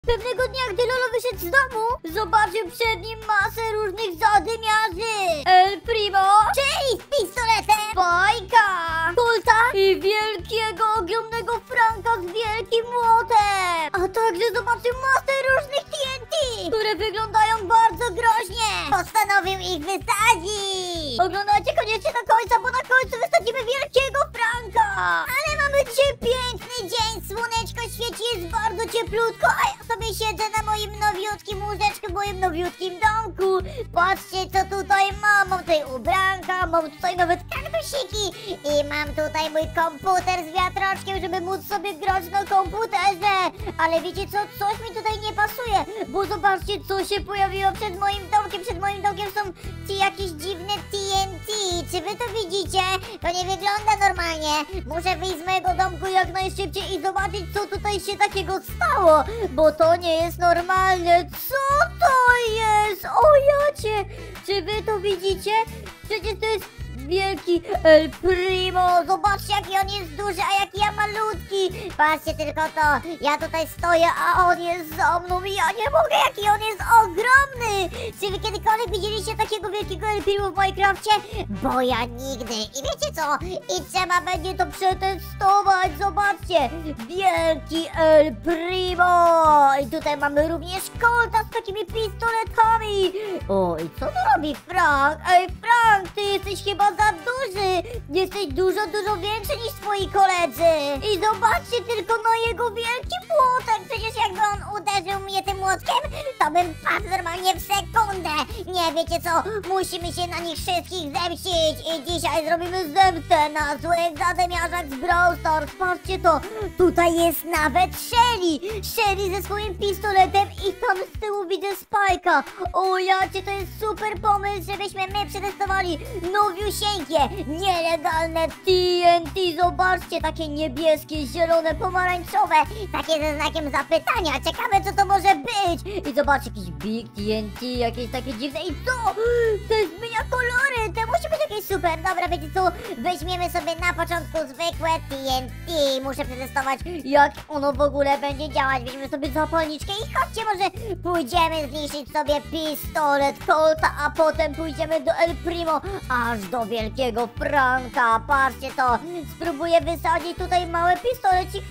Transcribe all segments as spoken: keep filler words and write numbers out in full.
Pewnego dnia, gdy Lolo wyszedł z domu, zobaczył przed nim masę różnych zadymiarzy. El Primo, czyli z pistoletem, Spike'a, Colta i wielkiego, ogromnego Franka z wielkim młotem. A także zobaczył masę różnych T N T, które wyglądają bardzo groźnie. Postanowił ich wysadzić. Oglądajcie koniecznie do końca, bo na końcu wysadzimy wielkiego Franka. Ale mamy dzisiaj piękny dzień, słoneczko świeci, jest bardzo cieplutko, a ja sobie siedzę na moim nowiutkim łóżeczku, w moim nowiutkim domku. Patrzcie, co tutaj mam. Mam tutaj ubranka, mam tutaj nawet kaktusiki i mam tutaj mój komputer z wiatraczkiem, żeby móc sobie grać na komputerze. Ale wiecie co? Coś mi tutaj nie pasuje, bo zobaczcie, co się pojawiło przed moim domkiem. Przed moim domkiem są ci jakieś dziwne T N T. Czy wy to widzicie? To nie wygląda normalnie. Muszę wyjść z mojego domku jak najszybciej i zobaczyć, co tutaj się takiego stało, bo to nie jest normalne. Co to jest? O jacie! Czy wy to widzicie? Przecież to jest wielki El Primo. Zobaczcie, jaki on jest duży, a jaki ja malutki. Patrzcie tylko to. Ja tutaj stoję, a on jest za mną i ja nie mogę, jaki on jest ogromny. Czy wy kiedykolwiek widzieliście takiego wielkiego El Primo w Minecrafcie? Bo ja nigdy. I wiecie co? I trzeba będzie to przetestować. Zobaczcie. Wielki El Primo. I tutaj mamy również Colta z takimi pistoletami. O, i co tu robi Frank? Ej, Frank, ty jesteś chyba za duży. Jesteś dużo, dużo większy niż twoi koledzy. I zobaczcie tylko na jego wielki młotek. Przecież jakby on uderzył mnie tym młotkiem, to bym padł normalnie w sekundę. Nie, wiecie co? Musimy się na nich wszystkich zemścić. I dzisiaj zrobimy zemstę na złych zadymiarzach z Brawl Stars. Patrzcie to. Tutaj jest nawet Shelly. Shelly ze swoim pistoletem i tam z tyłu widzę Spike'a. O jacie, to jest super pomysł, żebyśmy my przetestowali nowiusieńkie, nielegalne T N T. Zobaczcie, takie niebieskie, zielone, pomarańczowe, takie ze znakiem zapytania. Ciekawe, co to może być. I zobaczcie, jakiś Big T N T, jakieś takie dziwne. I co? To jest zmienia kolory. To musi być jakieś super. Dobra, wiecie co? Weźmiemy sobie na początku zwykłe T N T. Muszę przetestować, jak ono w ogóle będzie działać. Weźmiemy sobie zapalniczkę i chodźcie, może pójdziemy zniszczyć sobie pistolet Colta, a potem pójdziemy do El Primo, aż do wielkiego Franka. Patrzcie to. Spróbuję wysadzić tutaj mały pistolecik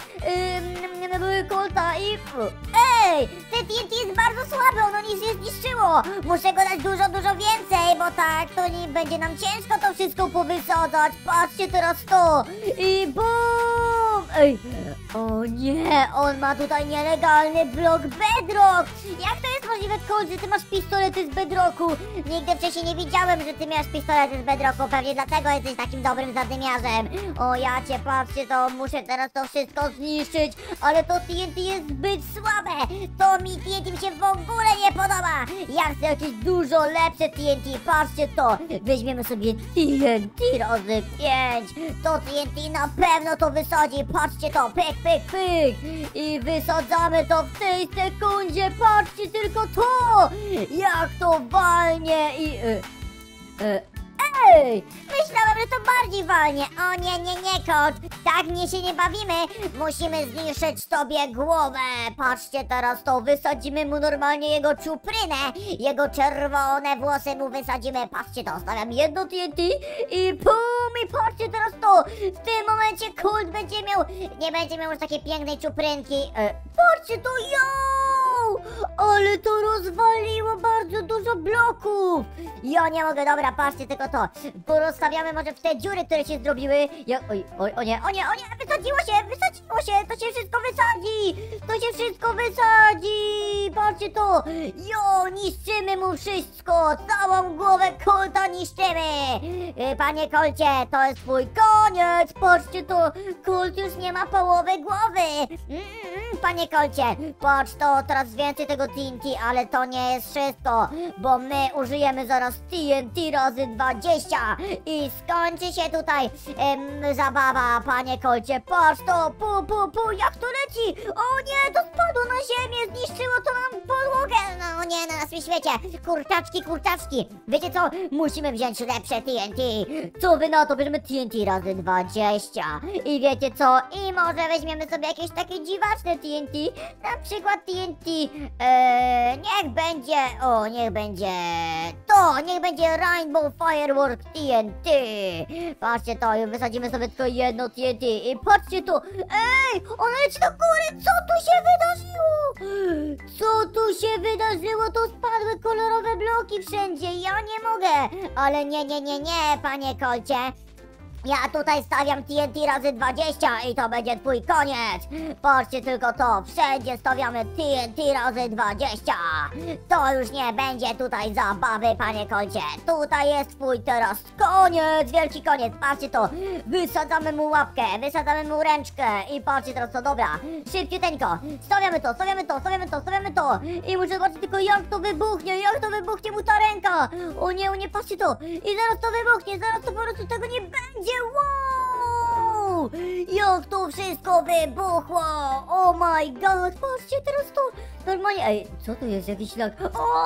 yy, Colta i... Ej! Ten T N T jest bardzo słaby, ono nic nie zniszczyło. Muszę go dać dużo, dużo więcej, bo tak to nie będzie nam ciężko to wszystko powysadzać. Patrzcie teraz to. I bum! Ej! O nie! On ma tutaj nielegalny blok Bedrock. Jak to jest możliwe, Colt, że ty masz pistolety z Bedrocku? Nigdy wcześniej nie widziałem, że ty miałeś pistolety z Bedrocku. Pewnie dlatego jesteś takim dobrym zadymiarzem. O ja cię, patrzcie to, muszę teraz to wszystko zniszczyć. Ale to T N T jest zbyt słabe. To mi T N T mi się w ogóle nie podoba. Ja chcę jakieś dużo lepsze T N T. Patrzcie to. Weźmiemy sobie T N T razy pięć. To T N T na pewno to wysadzi. Patrzcie to, pyk, pyk, pyk. I wysadzamy to w tej sekundzie. Patrzcie tylko to. Jak to walnie i... Y, y, Ej! Myślałam, że to bardziej walnie. O nie, nie, nie, kot. Tak mnie się nie bawimy. Musimy zniszczyć tobie głowę. Patrzcie teraz to. Wysadzimy mu normalnie jego czuprynę. Jego czerwone włosy mu wysadzimy. Patrzcie to. Stawiam jedno T N T i pum! I patrzcie teraz to. W tym momencie Colt będzie miał... Nie będzie miał już takiej pięknej czuprynki. E, patrzcie to. Jo! Ale to rozwaliło bardzo dużo bloków. Ja nie mogę. Dobra, patrzcie tylko to. Porozstawiamy może w te dziury, które się zrobiły. Ja, oj, oj, o nie, o nie, o nie, wysadziło się, wysadziło się, to się wszystko wysadzi. To się wszystko wysadzi. Patrzcie to. Jo, niszczymy mu wszystko. Całą głowę Colta niszczymy. Panie Colcie, to jest twój koniec. Patrzcie to. Colt już nie ma połowy głowy. Mm, mm, panie Colcie, patrz to, teraz więcej tego T N T, ale to nie jest wszystko, bo my użyjemy zaraz T N T razy dwadzieścia i skończy się tutaj em, zabawa, panie Colcie. Patrz to, pu, pu, pu, jak to leci. O nie, to spadło na ziemię, zniszczyło to nam podłogę. No nie, na naszym świecie. Kurczaczki, kurczaczki. Wiecie co? Musimy wziąć lepsze T N T. Co wy na to? Bierzemy T N T razy dwadzieścia. I wiecie co? I może weźmiemy sobie jakieś takie dziwaczne T N T. Na przykład T N T. Eee, niech będzie. O, niech będzie. To, niech będzie Rainbow Firework T N T. Patrzcie to, i wysadzimy sobie tylko jedno T N T. I patrzcie tu. Ej, ona leci do góry. Co tu się wydarzyło? Co tu się wydarzyło? Tu spadły kolorowe bloki wszędzie. Ja nie mogę. Ale nie, nie, nie, nie, panie Kolcie. Ja tutaj stawiam T N T razy dwadzieścia i to będzie twój koniec. Patrzcie tylko to, wszędzie stawiamy T N T razy dwadzieścia. To już nie będzie tutaj zabawy, panie Kolcie. Tutaj jest twój teraz koniec, wielki koniec. Patrzcie to, wysadzamy mu łapkę, wysadzamy mu ręczkę i patrzcie teraz to, dobra. Szybciuteńko, stawiamy to, stawiamy to, stawiamy to, stawiamy to. I muszę zobaczyć tylko jak to wybuchnie, jak to wybuchnie mu ta ręka. O nie, o nie, patrzcie to. I zaraz to wybuchnie, zaraz to po prostu tego nie będzie. Wow! Jak to wszystko wybuchło! Oh my god! Patrzcie teraz to! Normalnie... Ej, co to jest? Jakiś lag? O,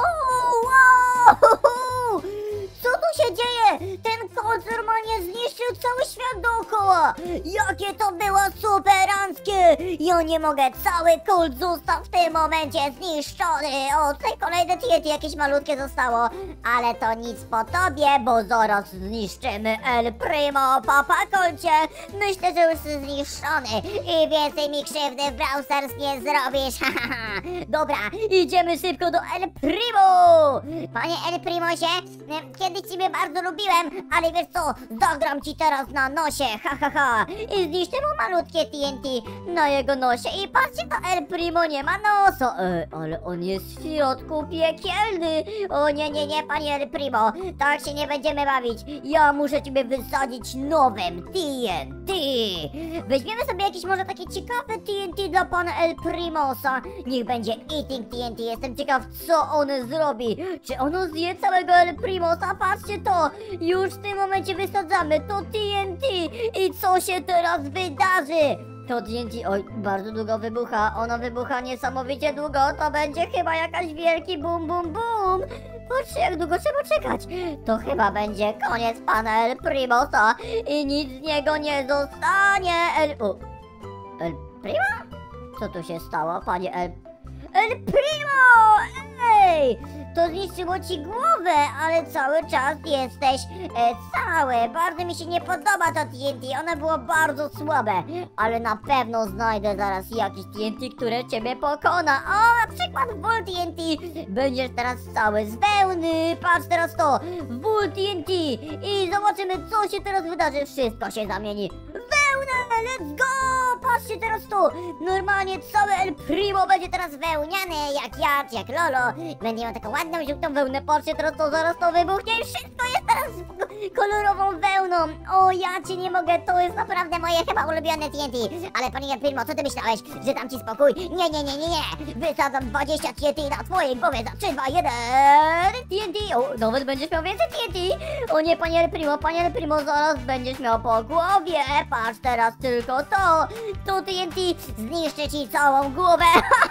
wow! Co tu się dzieje? Ten kot normalnie zniszczył cały świat dookoła! Jakie to było superanckie! Ja nie mogę, cały kult został w tym momencie zniszczony! O, tutaj kolejne T N T jakieś malutkie zostało, ale to nic po tobie, bo zaraz zniszczymy El Primo, papa kolcie! Myślę, że już jest zniszczony i więcej mi krzywdy w Brawl Stars nie zrobisz, hahaha! Dobra, idziemy szybko do El Primo! Panie El Primosie, kiedyś ciebie bardzo lubiłem, ale wiesz co, zagram ci teraz na nosie, ha ha ha! I zniszczę mu malutkie T N T na jego nosie i patrzcie, to El Primo nie ma nosa! E, ale on jest w środku piekielny! O nie, nie, nie, panie El Primo, tak się nie będziemy bawić! Ja muszę ciebie wysadzić nowym T N T! Weźmiemy sobie jakieś może takie ciekawe T N T dla pana El Primosa. Niech będzie Eating T N T, jestem ciekaw co on zrobi. Czy ono zje całego El Primosa? Patrzcie to, już w tym momencie wysadzamy to T N T. I co się teraz wydarzy? To T N T, oj, bardzo długo wybucha, ono wybucha niesamowicie długo, to będzie chyba jakaś wielki bum bum bum. Patrzcie jak długo trzeba czekać. To chyba będzie koniec pana El Primosa i nic z niego nie zostanie. El... O. El Primo? Co tu się stało, panie El... El Primo! Ej! To zniszczyło ci głowę, ale cały czas jesteś e, cały. Bardzo mi się nie podoba to T N T, ono było bardzo słabe. Ale na pewno znajdę zaraz jakiś T N T, które ciebie pokona. O, na przykład Bull T N T. Będziesz teraz cały z wełny. Patrz teraz to, Bull T N T. I zobaczymy co się teraz wydarzy. Wszystko się zamieni. Wełnę, let's go! Patrzcie teraz tu. Normalnie cały El Primo będzie teraz wełniany, jak ja, czy jak Lolo. Będzie miał taką ładną, żółtą wełnę. Patrzcie teraz to, zaraz to wybuchnie i wszystko jest teraz kolorową wełną. O, ja cię nie mogę, to jest naprawdę moje chyba ulubione T N T. Ale panie El Primo, co ty myślałeś, że dam ci spokój? Nie, nie, nie, nie, nie. Wysadzam dwadzieścia T N T na twojej głowie za trzy, dwa, jeden. T N T, o, nawet będziesz miał więcej T N T. O nie, panie El Primo, panie El Primo, zaraz będziesz miał po głowie. Patrz teraz tylko to. To T N T zniszczy ci całą głowę.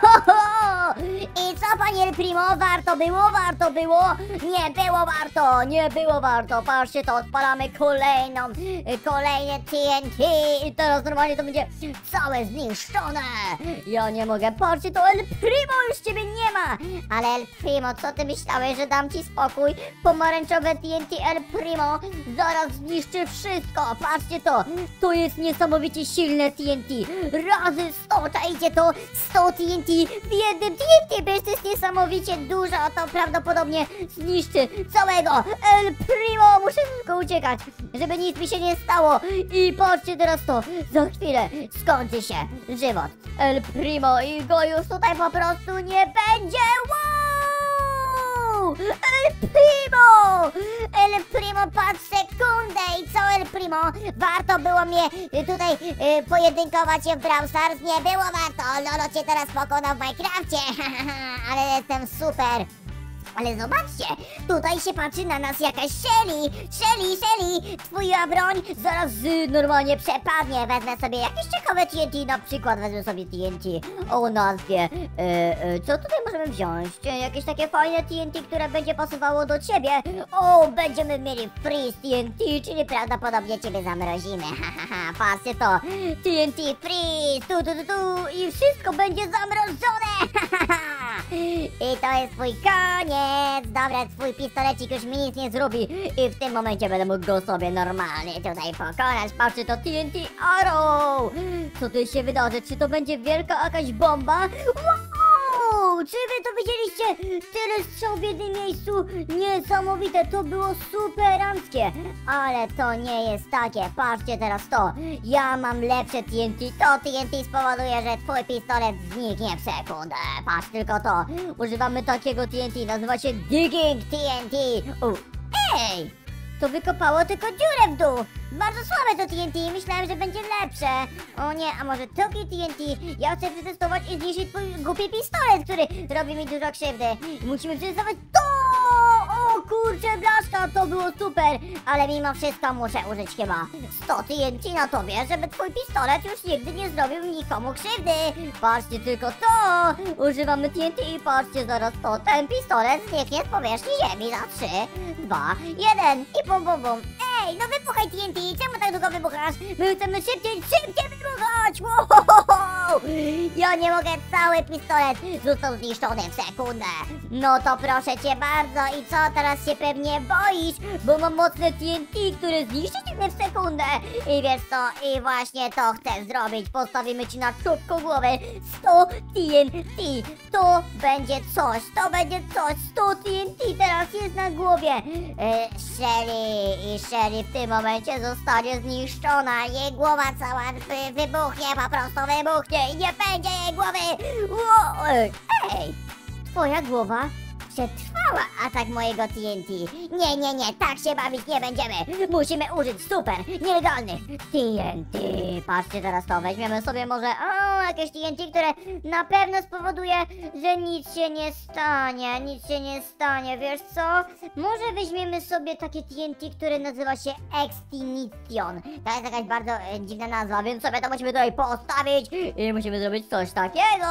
I co, panie El Primo, warto było, warto było? Nie było warto, nie było warto. Patrzcie to, odpalamy kolejną, kolejne T N T i teraz normalnie to będzie całe zniszczone. Ja nie mogę, patrzcie to, El Primo, już ciebie nie ma. Ale El Primo, co ty myślałeś, że dam ci spokój? Pomarańczowe T N T El Primo zaraz zniszczy wszystko. Patrzcie to, to jest niesamowicie silne T N T. Razy sto, czajcie to, sto T N T w jednym T N T, to jest niesamowicie dużo, to prawdopodobnie zniszczy całego El Primo. Muszę tylko uciekać, żeby nic mi się nie stało. I patrzcie teraz to, za chwilę skończy się żywot El Primo i go już tutaj po prostu nie będzie. Wow! El Primo! El Primo, patrz sekundę i co El Primo? Warto było mnie tutaj y, pojedynkować się w Brawl Stars? Nie było warto, Lolo cię teraz pokonał w Minecrafcie, ale jestem super. Ale zobaczcie, tutaj się patrzy na nas jakaś Shelly. Shelly, Shelly, twoja broń zaraz y, normalnie przepadnie. Wezmę sobie jakieś ciekawe T N T, na przykład wezmę sobie T N T o nazwie. E, e, co tutaj możemy wziąć? E, jakieś takie fajne T N T, które będzie pasowało do ciebie. O, będziemy mieli freeze T N T, czyli prawdopodobnie ciebie zamrozimy. Ha, ha, ha, patrzcie to. T N T freeze, tu, tu, tu, tu i wszystko będzie zamrożone. Ha, ha, ha. I to jest twój koniec. Dobra, twój pistolecik już mi nic nie zrobi. I w tym momencie będę mógł go sobie normalnie tutaj pokonać. Patrzcie, to T N T Arrow. Co tu się wydarzy? Czy to będzie wielka jakaś bomba? Wow! Czy wy to widzieliście? Tyle strzał w jednym miejscu. Niesamowite, to było superanckie. Ale to nie jest takie. Patrzcie teraz to. Ja mam lepsze T N T. To T N T spowoduje, że twój pistolet zniknie w sekundę. Patrz tylko to. Używamy takiego T N T. Nazywa się Digging T N T. U. Ej! To wykopało tylko dziurę w dół. Bardzo słabe to T N T. Myślałem, że będzie lepsze. O nie, a może drugi T N T? Ja chcę przetestować i zniszczyć twój głupi pistolet, który robi mi dużo krzywdy. I musimy przetestować to! O kurczę, blaszka, to było super. Ale mimo wszystko muszę użyć chyba sto T N T na tobie, żeby twój pistolet już nigdy nie zrobił nikomu krzywdy. Patrzcie tylko to. Używamy T N T i patrzcie zaraz to. Ten pistolet zniknie z powierzchni ziemi za trzy, dwa, jeden i bum bum bum. Ej, no wybuchaj T N T, czemu tak długo wybuchasz? My chcemy szybciej, szybciej wybuchać! Wow! Ja nie mogę, cały pistolet został zniszczony w sekundę. No to proszę cię bardzo, i co, teraz się pewnie boisz? Bo mam mocne T N T, które zniszczy cię w sekundę. I wiesz co, i właśnie to chcę zrobić. Postawimy ci na czubko głowę sto T N T. To będzie coś, to będzie coś. sto T N T teraz jest na głowie. E, Shelly i Shelly w tym momencie zostanie zniszczona. Jej głowa cała wy, wybuchnie, po prostu wybuchnie i nie będzie jej głowy. Wow. Ej, twoja głowa przetrwała atak mojego T N T. Nie, nie, nie, tak się bawić nie będziemy. Musimy użyć super nielegalnych T N T. Patrzcie teraz to, weźmiemy sobie może o, jakieś T N T, które na pewno spowoduje, że nic się nie stanie, nic się nie stanie, wiesz co? Może weźmiemy sobie takie T N T, które nazywa się Extinction. To jest jakaś bardzo e, dziwna nazwa, więc sobie to musimy tutaj postawić i musimy zrobić coś takiego.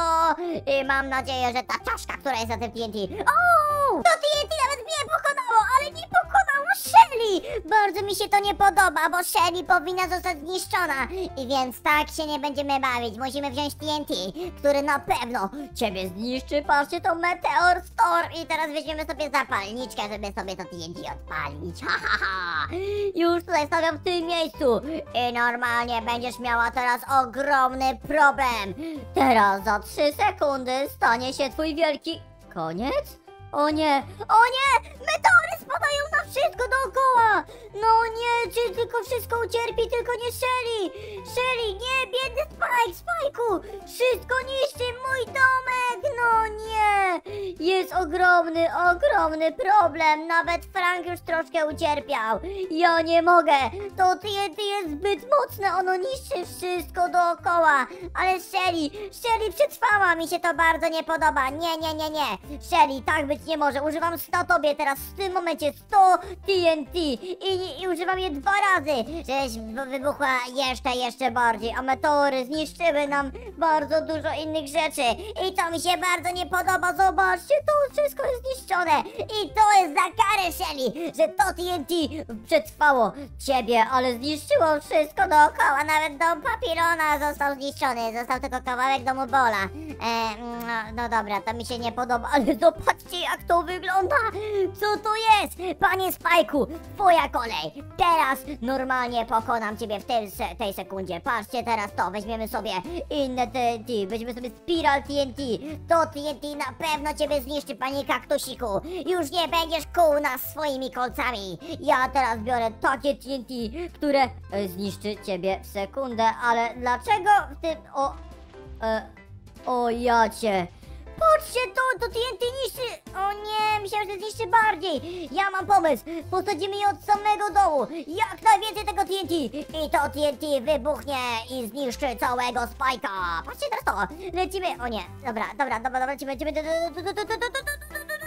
I mam nadzieję, że ta czaszka, która jest na tym T N T. O! To T N T nawet mnie pokonało, ale nie pokonało Shelly! Bardzo mi się to nie podoba, bo Shelly powinna zostać zniszczona. I więc tak się nie będziemy bawić. Musimy wziąć T N T, który na pewno ciebie zniszczy. Patrzcie, to Meteor Storm. I teraz weźmiemy sobie zapalniczkę, żeby sobie to T N T odpalić. Ha, ha, ha. Już tutaj stawiam w tym miejscu. I normalnie będziesz miała teraz ogromny problem. Teraz za trzy sekundy stanie się twój wielki... Koniec? O nie, o nie! Meteory spadają na wszystko dookoła! No nie, czy tylko wszystko ucierpi, tylko nie Shelly! Shelly, nie, biedny Spike, Spike'u! Wszystko niszczy mój domek! No nie! Jest ogromny, ogromny problem! Nawet Frank już troszkę ucierpiał! Ja nie mogę! To T N T jest zbyt mocne, ono niszczy wszystko dookoła! Ale Shelly, Shelly przetrwała, mi się to bardzo nie podoba! Nie, nie, nie, nie! Shelly, tak być nie może! Używam sto tobie teraz w tym momencie sto T N T i, i używam je dwa razy, żebyś wybuchła jeszcze, jeszcze bardziej, a meteory zniszczyły nam bardzo dużo innych rzeczy i to mi się bardzo nie podoba. Zobaczcie, to wszystko jest zniszczone i to jest za karę Shelly, że to T N T przetrwało ciebie, ale zniszczyło wszystko dookoła, nawet dom Papirona został zniszczony, został tylko kawałek domu Bola. E, no, no dobra, to mi się nie podoba, ale zobaczcie jak to wygląda. Co to jest? Panie Spike'u, twoja kolej. Teraz normalnie pokonam ciebie w tej, tej sekundzie. Patrzcie teraz to, weźmiemy sobie inne T N T, weźmiemy sobie Spiral T N T. To T N T na pewno ciebie zniszczy, panie kaktusiku. Już nie będziesz kłuł nas swoimi kolcami. Ja teraz biorę takie T N T, które e, zniszczy ciebie w sekundę, ale dlaczego w tym... O... E, o jacie. Patrzcie, to, to T N T niszczy... O nie, myślałem, że zniszczy bardziej. Ja mam pomysł. Posadzimy je od samego dołu. Jak najwięcej tego T N T. I to T N T wybuchnie i zniszczy całego Spike'a. Patrzcie teraz to. Lecimy... O nie, dobra, dobra, dobra, dobra, lecimy, lecimy...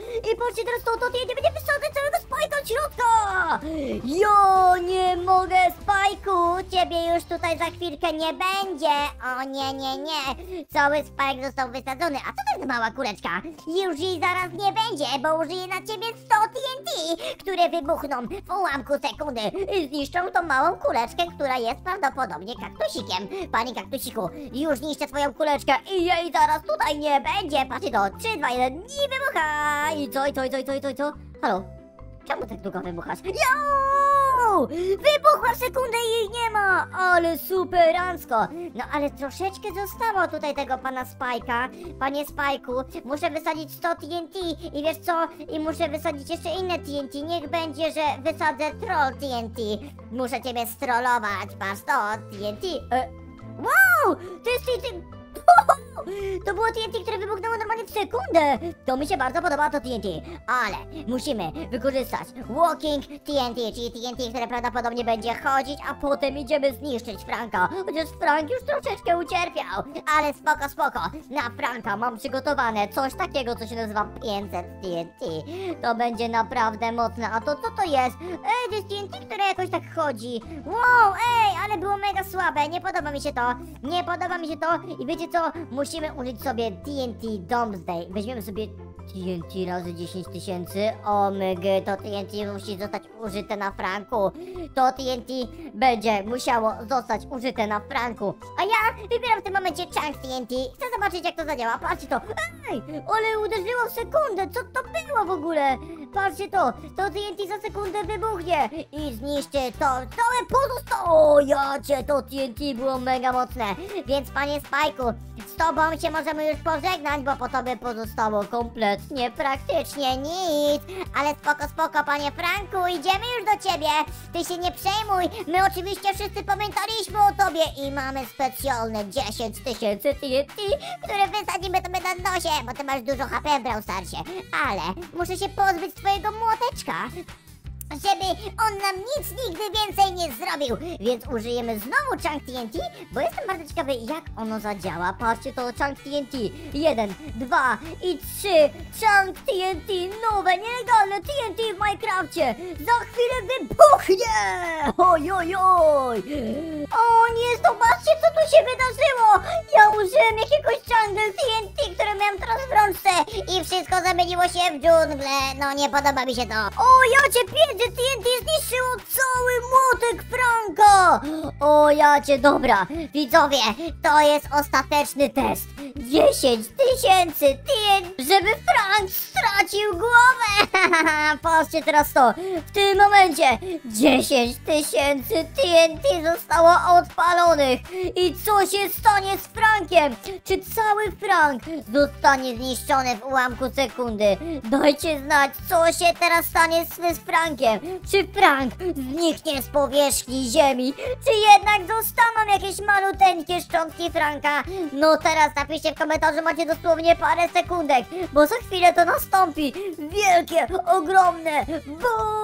I patrzcie teraz to, to T N T będzie wysadzać całego Spike'a od środka! Jo, nie mogę, Spike'u! Ciebie już tutaj za chwilkę nie będzie! O nie, nie, nie! Cały Spike został wysadzony, a co to jest mała kuleczka? Już jej zaraz nie będzie, bo użyję na ciebie sto T N T, które wybuchną w ułamku sekundy i zniszczą tą małą kuleczkę, która jest prawdopodobnie kaktusikiem. Panie kaktusiku, już niszczę twoją kuleczkę i jej zaraz tutaj nie będzie! Patrzcie to, trzy, dwa, jeden i wybucha! I co, i co, i co, i co, i co, i co? Halo? Czemu tak długo wybuchasz? Jo! Wybuchła w sekundę i jej nie ma! Ale superancko! No ale troszeczkę zostało tutaj tego pana Spike'a. Panie Spike'u, muszę wysadzić sto T N T i wiesz co? I muszę wysadzić jeszcze inne T N T. Niech będzie, że wysadzę troll T N T. Muszę ciebie strollować. Masz to T N T. E, wow! To jest T N T... To było T N T, które wybuchnęło normalnie w sekundę. To mi się bardzo podoba to T N T. Ale musimy wykorzystać Walking T N T, czyli T N T, które prawdopodobnie będzie chodzić, a potem idziemy zniszczyć Franka. Chociaż Frank już troszeczkę ucierpiał. Ale spoko, spoko. Na Franka mam przygotowane coś takiego, co się nazywa pięćset T N T. To będzie naprawdę mocne. A to co to jest? Ej, to jest T N T, które jakoś tak chodzi. Wow, ej, ale było mega słabe. Nie podoba mi się to. Nie podoba mi się to. I wiecie co? Musimy użyć sobie T N T Doomsday. Weźmiemy sobie T N T razy dziesięć tysięcy. Omg, to T N T musi zostać użyte na Franku. To T N T będzie musiało zostać użyte na Franku. A ja wybieram w tym momencie Chunk T N T. Chcę zobaczyć, jak to zadziała. Patrzcie to. Ej, ale uderzyło w sekundę. Co to było w ogóle? Patrzcie to. To T N T za sekundę wybuchnie i zniszczy to. Całe pozostało. O, ja cię, to T N T było mega mocne. Więc panie Spike'u, z tobą się możemy już pożegnać, bo po tobie pozostało kompletnie, praktycznie nic. Ale spoko, spoko, panie Franku, idziemy już do ciebie. Ty się nie przejmuj, my oczywiście wszyscy pamiętaliśmy o tobie i mamy specjalne dziesięć tysięcy T N T, które wysadzimy tobie na nosie, bo ty masz dużo H P w Brawl Starsie. Ale muszę się pozbyć twojego młoteczka, żeby on nam nic nigdy więcej nie zrobił. Więc użyjemy znowu Chunk T N T, bo jestem bardzo ciekawy, jak ono zadziała. Patrzcie to, Chunk T N T. Jeden, dwa i trzy. Chunk T N T, nowe, nielegalne T N T w Minecrafcie. Za chwilę wybuchnie. Oj, oj, oj. O nie, zobaczcie, co tu się wydarzyło. Ja użyłem jakiegoś Jungle T N T, które miałem teraz w rączce i wszystko zamieniło się w dżunglę. No nie podoba mi się to. O, ja cię piędzę, T N T zniszczyło cały młotek Franka. O, ja cię, dobra. Widzowie, to jest ostateczny test. dziesięć tysięcy T N T, żeby Frank stracił głowę. Patrzcie teraz to. W tym momencie dziesięć tysięcy T N T zostało odpalonych. I co się stanie z Frankiem? Czy cały Frank zostanie zniszczony w ułamku sekundy? Dajcie znać, co się teraz stanie z, z Frankiem. Czy Frank zniknie z powierzchni ziemi? Czy jednak zostaną jakieś maluteńkie szczątki Franka? No teraz napiszcie w komentarzu, macie dosłownie parę sekundek, bo za chwilę to nastąpi. Wielkie, ogromne BOOM!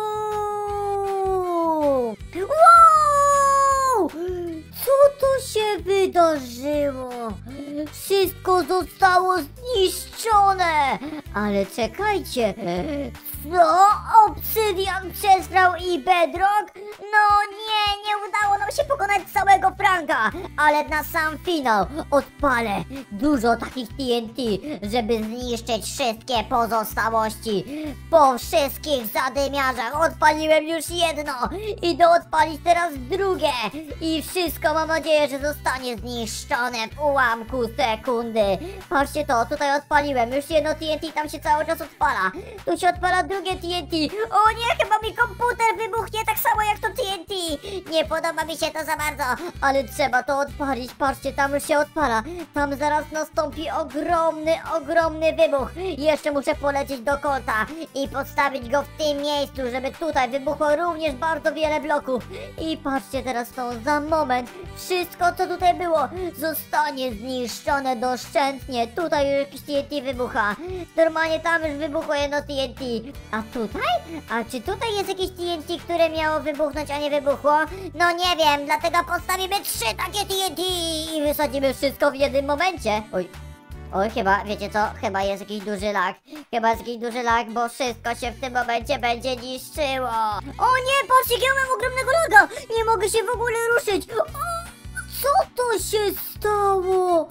Wow! Co to się wydarzyło? Wszystko zostało zniszczone! Ale czekajcie, co? Obsydian przesrał i Bedrock? No nie, nie udało nam się pokonać całego Franka, ale na sam finał odpalę dużo takich T N T, żeby zniszczyć wszystkie pozostałości. Po wszystkich zadymiarzach odpaliłem już jedno, idę odpalić teraz drugie i wszystko, mam nadzieję, że zostanie zniszczone w ułamku sekundy. Patrzcie to, tutaj odpaliłem już jedno T N T, tam się cały czas odpala. Tu się odpala drugie T N T. O nie, chyba mi komputer wybuchnie tak samo jak to T N T. Nie podoba mi się to za bardzo, ale trzeba to odpalić. Patrzcie, tam już się odpala. Tam zaraz nastąpi ogromny, ogromny wybuch. Jeszcze muszę polecieć do Colta i postawić go w tym miejscu, żeby tutaj wybuchło również bardzo wiele bloków. I patrzcie teraz to, za moment wszystko, co tutaj było, zostanie zniszczone doszczętnie. Tutaj już jakiś T N T wybucha. Normalnie tam już wybuchło jedno T N T. A tutaj? A czy tutaj jest jakieś T N T, które miało wybuchnąć, a nie wybuchło? No nie wiem, dlatego postawimy trzy takie T N T i wysadzimy wszystko w jednym momencie. Oj. Oj, chyba, wiecie co? Chyba jest jakiś duży lag. Chyba jest jakiś duży lag, bo wszystko się w tym momencie będzie niszczyło. O nie, patrzcie, ja mam ogromnego laga! Nie mogę się w ogóle ruszyć. O, co to się stało?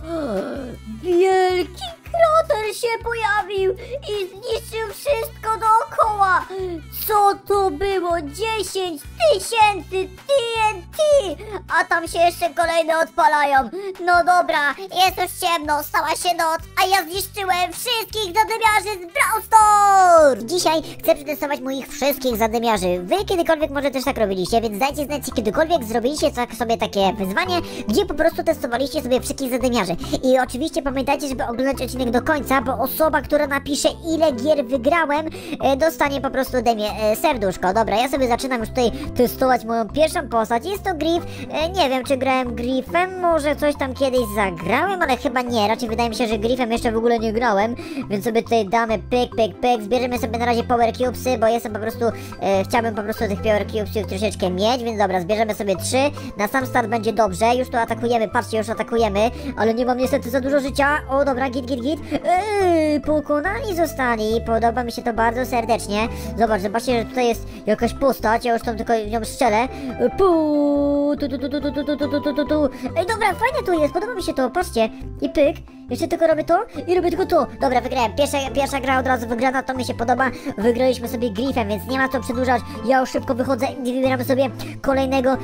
Wielki krater się pojawił i zniszczył wszystko dookoła. Co to było? dziesięć tysięcy T N T! A tam się jeszcze kolejne odpalają. No dobra, jest już ciemno, stała się noc, a ja zniszczyłem wszystkich zadymiarzy z Brawl Stars! Dzisiaj chcę przetestować moich wszystkich zadymiarzy. Wy kiedykolwiek może też tak robiliście, więc dajcie znać, czy kiedykolwiek zrobiliście tak sobie takie wyzwanie, gdzie po prostu testowaliście sobie wszystkich zadymiarzy. I oczywiście pamiętajcie, żeby oglądać odcinek do końca, bo osoba, która napisze, ile gier wygrałem, e, dostanie po prostu ode mnie e, serduszko. Dobra, ja sobie zaczynam już tutaj testować moją pierwszą postać. Jest to Griff. E, nie wiem, czy grałem Griffem, może coś tam kiedyś zagrałem, ale chyba nie. Raczej wydaje mi się, że Griffem jeszcze w ogóle nie grałem, więc sobie tutaj damy pyk, pyk, pyk. Zbierzemy sobie na razie Power Cubesy, bo jestem po prostu, e, chciałbym po prostu tych Power Cubesów troszeczkę mieć, więc dobra, zbierzemy sobie trzy. Na sam start będzie dobrze. Już tu atakujemy, patrzcie, już atakujemy, ale nie mam niestety za dużo życia. O, dobra, git, git, git. Eee, pokonani zostali. Podoba mi się to bardzo serdecznie. Zobacz, zobaczcie, że tutaj jest jakaś postać. Ja już tam tylko nią strzelę. Puu, tu, tu, tu, tu, tu, tu, tu, tu, tu, tu, tu. Ej, dobra, fajne to jest. Podoba mi się to. Patrzcie. I pyk. Jeszcze tylko robię to i robię tylko to. Dobra, wygrałem. Pierwsza, pierwsza gra od razu wygrana, to mi się podoba. Wygraliśmy sobie Griffem, więc nie ma co przedłużać. Ja już szybko wychodzę i wybieramy sobie kolejnego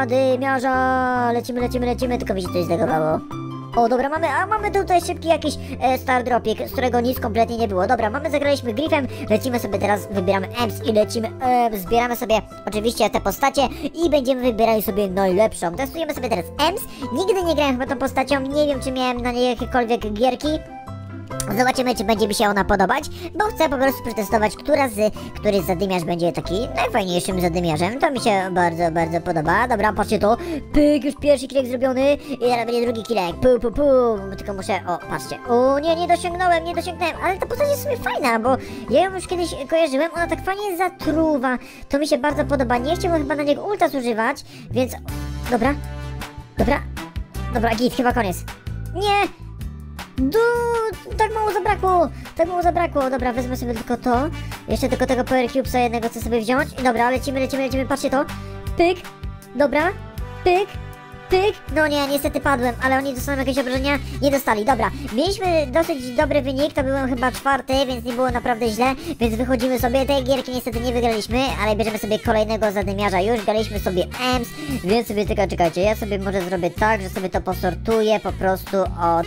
zadymiarza. Lecimy, lecimy, lecimy. Tylko mi się coś zlegowało. O, dobra, mamy, a mamy tutaj szybki jakiś e, star dropik, z którego nic kompletnie nie było. Dobra, mamy, zagraliśmy Griffem, lecimy sobie teraz, wybieramy Ems i lecimy, e, zbieramy sobie oczywiście te postacie i będziemy wybierali sobie najlepszą. Testujemy sobie teraz Ems, nigdy nie grałem chyba tą postacią, nie wiem, czy miałem na niej jakiekolwiek gierki. Zobaczymy, czy będzie mi się ona podobać, bo chcę po prostu przetestować, która z, który zadymiarz będzie taki najfajniejszym zadymiarzem. To mi się bardzo, bardzo podoba. Dobra, patrzcie to. Pyk, już pierwszy kilek zrobiony i teraz będzie drugi kilek. Pu, pu, pu. Tylko muszę, o, patrzcie. O, nie, nie dosięgnąłem, nie dosięgnąłem, ale ta postać jest w sumie fajna, bo ja ją już kiedyś kojarzyłem. Ona tak fajnie zatruwa. To mi się bardzo podoba. Nie chciałbym chyba na niego ulta zużywać, więc... Dobra, dobra, dobra, git, chyba koniec. Nie! Du, tak mało zabrakło, tak mało zabrakło. Dobra, wezmę sobie tylko to. Jeszcze tylko tego Power Cubesa jednego chcę sobie wziąć. Dobra, lecimy, lecimy, lecimy, patrzcie to. Pyk, dobra, pyk, pyk. No nie, niestety padłem, ale oni dostaną jakieś obrażenia. Nie dostali, dobra. Mieliśmy dosyć dobry wynik, to byłem chyba czwarty, więc nie było naprawdę źle. Więc wychodzimy sobie, tej gierki niestety nie wygraliśmy, ale bierzemy sobie kolejnego zadymiarza. Już graliśmy sobie Ems, więc sobie tylko czekajcie. Ja sobie może zrobię tak, że sobie to posortuję po prostu od...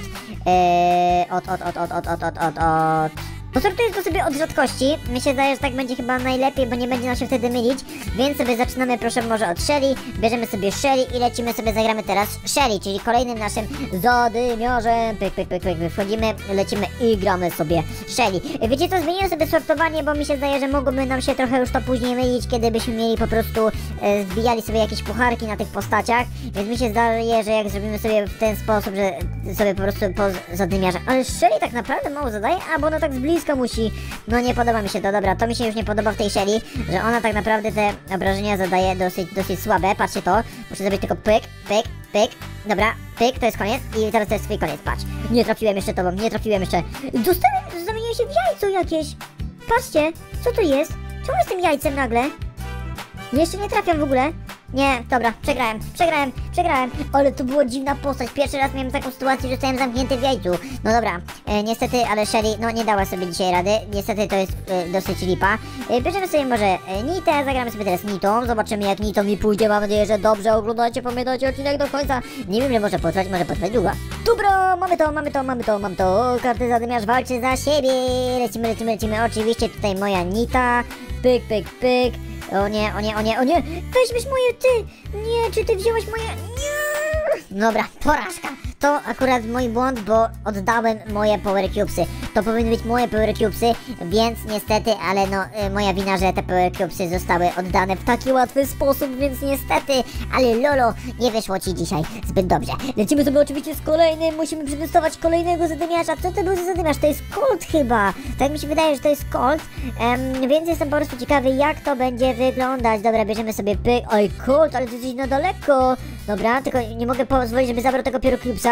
Eee, od, od, od, od, od, od, od, od, od... Posortuję to sobie od rzadkości. Mi się zdaje, że tak będzie chyba najlepiej, bo nie będzie nam się wtedy mylić. Więc sobie zaczynamy proszę może od Shelly. Bierzemy sobie Shelly i lecimy sobie, zagramy teraz Shelly, czyli kolejnym naszym zadymiarzem. Pyk, pyk, pyk, pyk, wchodzimy, lecimy i gramy sobie Shelly. Wiecie co, zmieniłem sobie sortowanie, bo mi się zdaje, że mogłoby nam się trochę już to później mylić, kiedy byśmy mieli po prostu e, zbijali sobie jakieś pucharki na tych postaciach. Więc mi się zdaje, że jak zrobimy sobie w ten sposób, że sobie po prostu po zadymiarza. Ale Shelly tak naprawdę mało zadaje, a bo ona tak z bliska musi. No nie podoba mi się to, dobra, to mi się już nie podoba w tej Shelly, że ona tak naprawdę te obrażenia zadaje dosyć, dosyć słabe, patrzcie to, muszę zrobić tylko pyk, pyk, pyk, dobra, pyk, to jest koniec i teraz to jest swój koniec, patrz, nie trafiłem jeszcze tobą, nie trafiłem jeszcze, dostałem, zamieniłem się w jajco jakieś, patrzcie, co to jest, czemu jestem jajcem nagle, jeszcze nie trafiam w ogóle. Nie, dobra, przegrałem, przegrałem, przegrałem. Ale to była dziwna postać. Pierwszy raz miałem taką sytuację, że zostałem zamknięty w jajcu. No dobra, e, niestety, ale Shelly, no nie dała sobie dzisiaj rady. Niestety to jest e, dosyć lipa. E, bierzemy sobie może e, Nitę, zagramy sobie teraz Nitą. Zobaczymy jak Nitą mi pójdzie. Mam nadzieję, że dobrze oglądajcie, pamiętajcie odcinek do końca. Nie wiem, ile może potrwać, może potrwać długo. Dobra, mamy to, mamy to, mamy to, mam to. Każdy zadymiarz walczy za siebie. Lecimy, lecimy, lecimy. Oczywiście tutaj moja Nita. Pyk, pyk, pyk. O nie, o nie, o nie, o nie! Weźmiesz moje ty! Nie, czy ty wziąłeś moje... Nie! Dobra, porażka! To akurat mój błąd, bo oddałem moje Power Cubesy. To powinny być moje Power Cubesy, więc niestety, ale no, y, moja wina, że te Power Cubesy zostały oddane w taki łatwy sposób, więc niestety, ale Lolo, nie wyszło ci dzisiaj zbyt dobrze. Lecimy sobie oczywiście z kolejnym, musimy przetestować kolejnego zadymiarza. Co to był za zadymiarz? To jest Colt chyba. Tak mi się wydaje, że to jest Colt, um, więc jestem po prostu ciekawy, jak to będzie wyglądać. Dobra, bierzemy sobie pyk. Oj, Colt, ale ty jesteś na daleko. Dobra, tylko nie mogę pozwolić, żeby zabrał tego Power Cubesa.